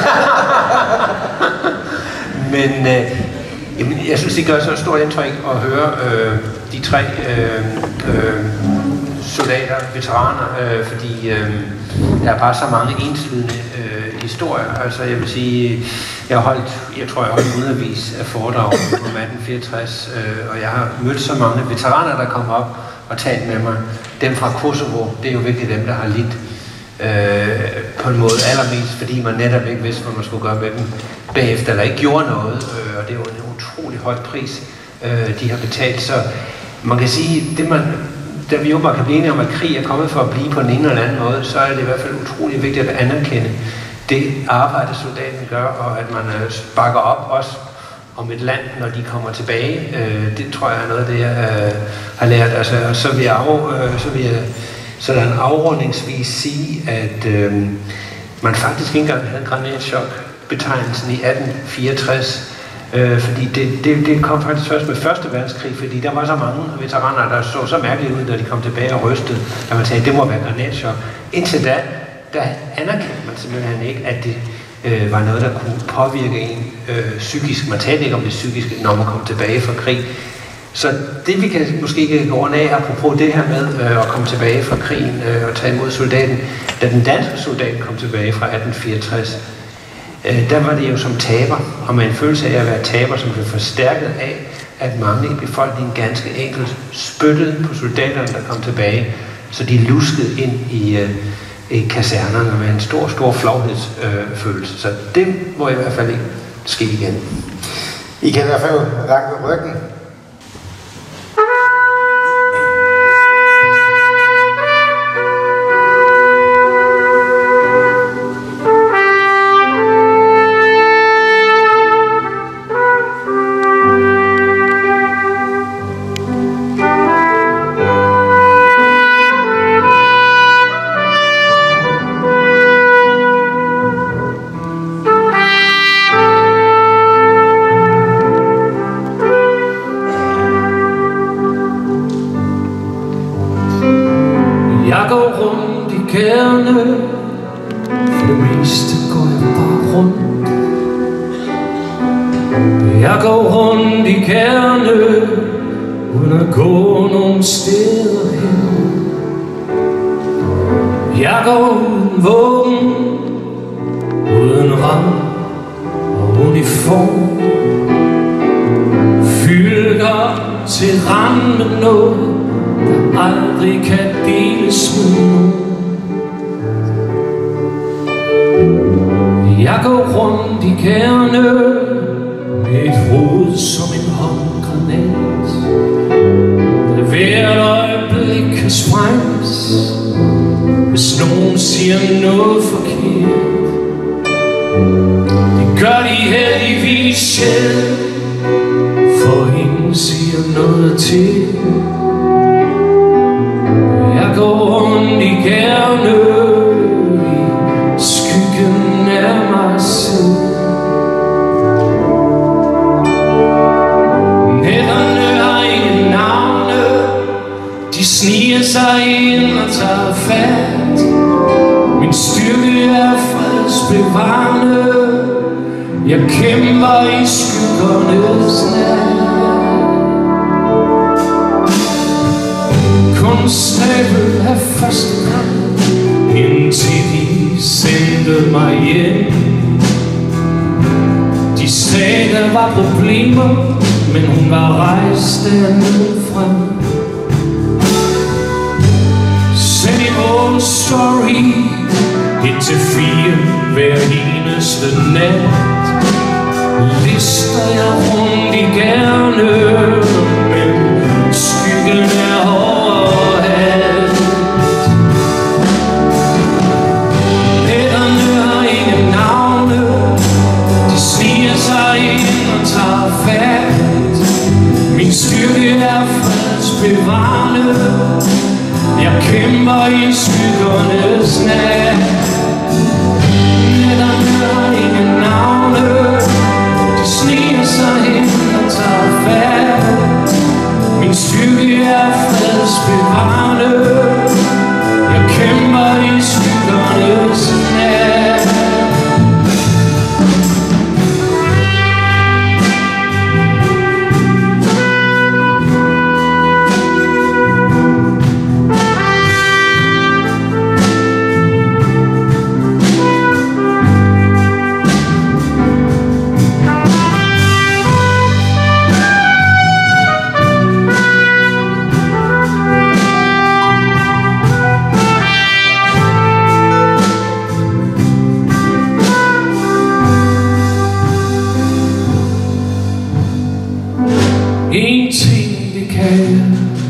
Men øh, jamen, jeg synes, det gør så et stort indtryk at høre øh, de tre øh, øh, soldater, veteraner, øh, fordi øh, der er bare så mange enslydende øh, historier. Altså, jeg vil sige, jeg har holdt, jeg tror, jeg har holdt hundredvis af foredrag om atten fireogtres, øh, og jeg har mødt så mange veteraner, der kommer op og talt med mig. Dem fra Kosovo, det er jo virkelig dem, der har lidt øh, på en måde allermest, fordi man netop ikke vidste, hvad man skulle gøre med dem bagefter, eller ikke gjorde noget, øh, og det er jo en utrolig høj pris, øh, de har betalt. Så man kan sige, det man, da vi jo bare kan blive enige om, at krig er kommet for at blive på den ene eller anden måde, så er det i hvert fald utrolig vigtigt at anerkende det arbejde, soldaten gør, og at man øh, bakker op også om et land, når de kommer tilbage. Øh, det tror jeg er noget af det, jeg øh, har lært. Altså, og så vil jeg, af, øh, så vil jeg sådan afrundingsvis sige, at øh, man faktisk ikke engang havde granatchok-betegnelsen i atten fireogtres, øh, fordi det, det, det kom faktisk først med første verdenskrig, fordi der var så mange veteraner, der så så mærkeligt ud, når de kom tilbage og rystede, at man sagde, det må være granatchok. Indtil da, der anerkendte man simpelthen ikke, at det øh, var noget, der kunne påvirke en øh, psykisk. Man talte ikke om det psykiske, når man kom tilbage fra krig. Så det vi kan måske gå rundt af, apropos det her med øh, at komme tilbage fra krigen øh, og tage imod soldaten, da den danske soldat kom tilbage fra atten fireogtres, øh, der var det jo som taber, og med en følelse af at være taber, som blev forstærket af, at mange i befolkningen ganske enkelt spyttede på soldaterne, der kom tilbage, så de luskede ind i, øh, i kasernerne med en stor, stor flovhedsfølelse. Øh, så det må i hvert fald ikke ske igen. I kan i hvert fald ranke ryggen. rundt i gaderne. For det meste går jeg bare rundt. Jeg går rundt i gaderne, uden at gå nogen steder hen. Jeg går uden våben, uden rang og uniform. Fylder til rand med noget, der aldrig kan deles med nogen. Jeg går rundt i gaderne med et hoved som en håndgranat, der hvert øjeblik kan sprænges, hvis nogen siger noget forkert. Det gør de heldigvis sjældent, for ingen siger noget til. Jeg går rundt i gaderne i skyggen af mig selv. Nætterne har ingen navne, de sniger sig ind og tager fat. Min styrke er fredsbevarende, jeg kæmper i skyggernes nat. Konstabel af første gang, indtil de sendte mig hjem. De sagde, der var problemer, men hun var rejst dernede frem. Send en old story, et til fire hver eneste nat. Lister jeg rundt i gaderne, men skyggen er overalt. Nætterne har ingen navne, de sniger sig ind og tager fat. Min styrke er fredsbevarende, jeg kæmper i skyggernes nat. Nætterne har ingen navne, de sniger sig ind og tager fat. Min styrke er fredsbevarende, jeg kæmper i skyggernes nat. En ting det kan jeg,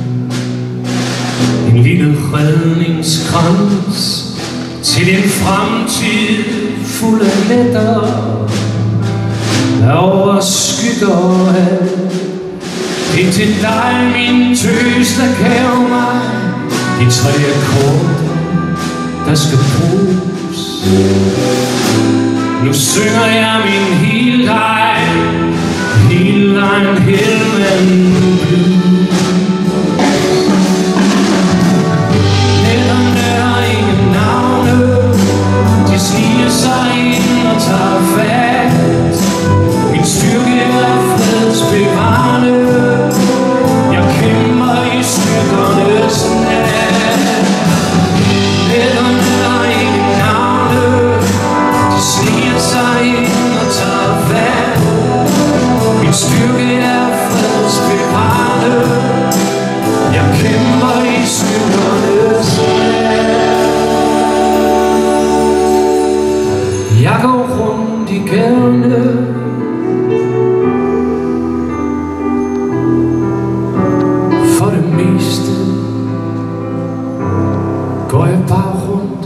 en lille redningskrans til en fremtid fuld af nætter, der overskygger alt. Det er til dig, min tøs, der gav mig de tre akkorder, der skal bruges. Nu synger jeg min hele dig, hele en Hellman blues. Nætterne har ingen navne, de sniger sig ind og tager fat. Min styrke er fredsbevarende, jeg kæmper i skyggernes nat. Nætterne har ingen navne, de sniger sig ind og tager fat. Min styrke er fredsbevarende, jeg kæmper i skyggernes nat. Jeg går rundt i gaderne, for det meste går jeg bare rundt.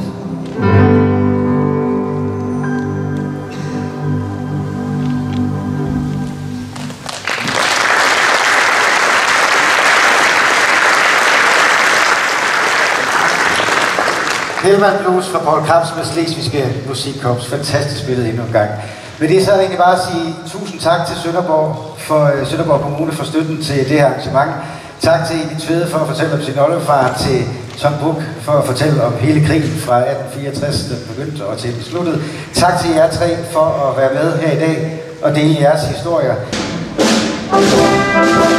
Hellman Blues fra Paul Krabs med Slesvigske Musikkorps. Fantastisk spillet endnu en gang. Men det er så egentlig bare at sige tusind tak til Sønderborg, for, uh, Sønderborg Kommune for støtten til det her arrangement. Tak til Edith Tvede for at fortælle om sin oldefar, til Tom Buch for at fortælle om hele krigen fra atten fireogtres, den begyndte og til den sluttede. Tak til jer tre for at være med her i dag og dele jeres historier.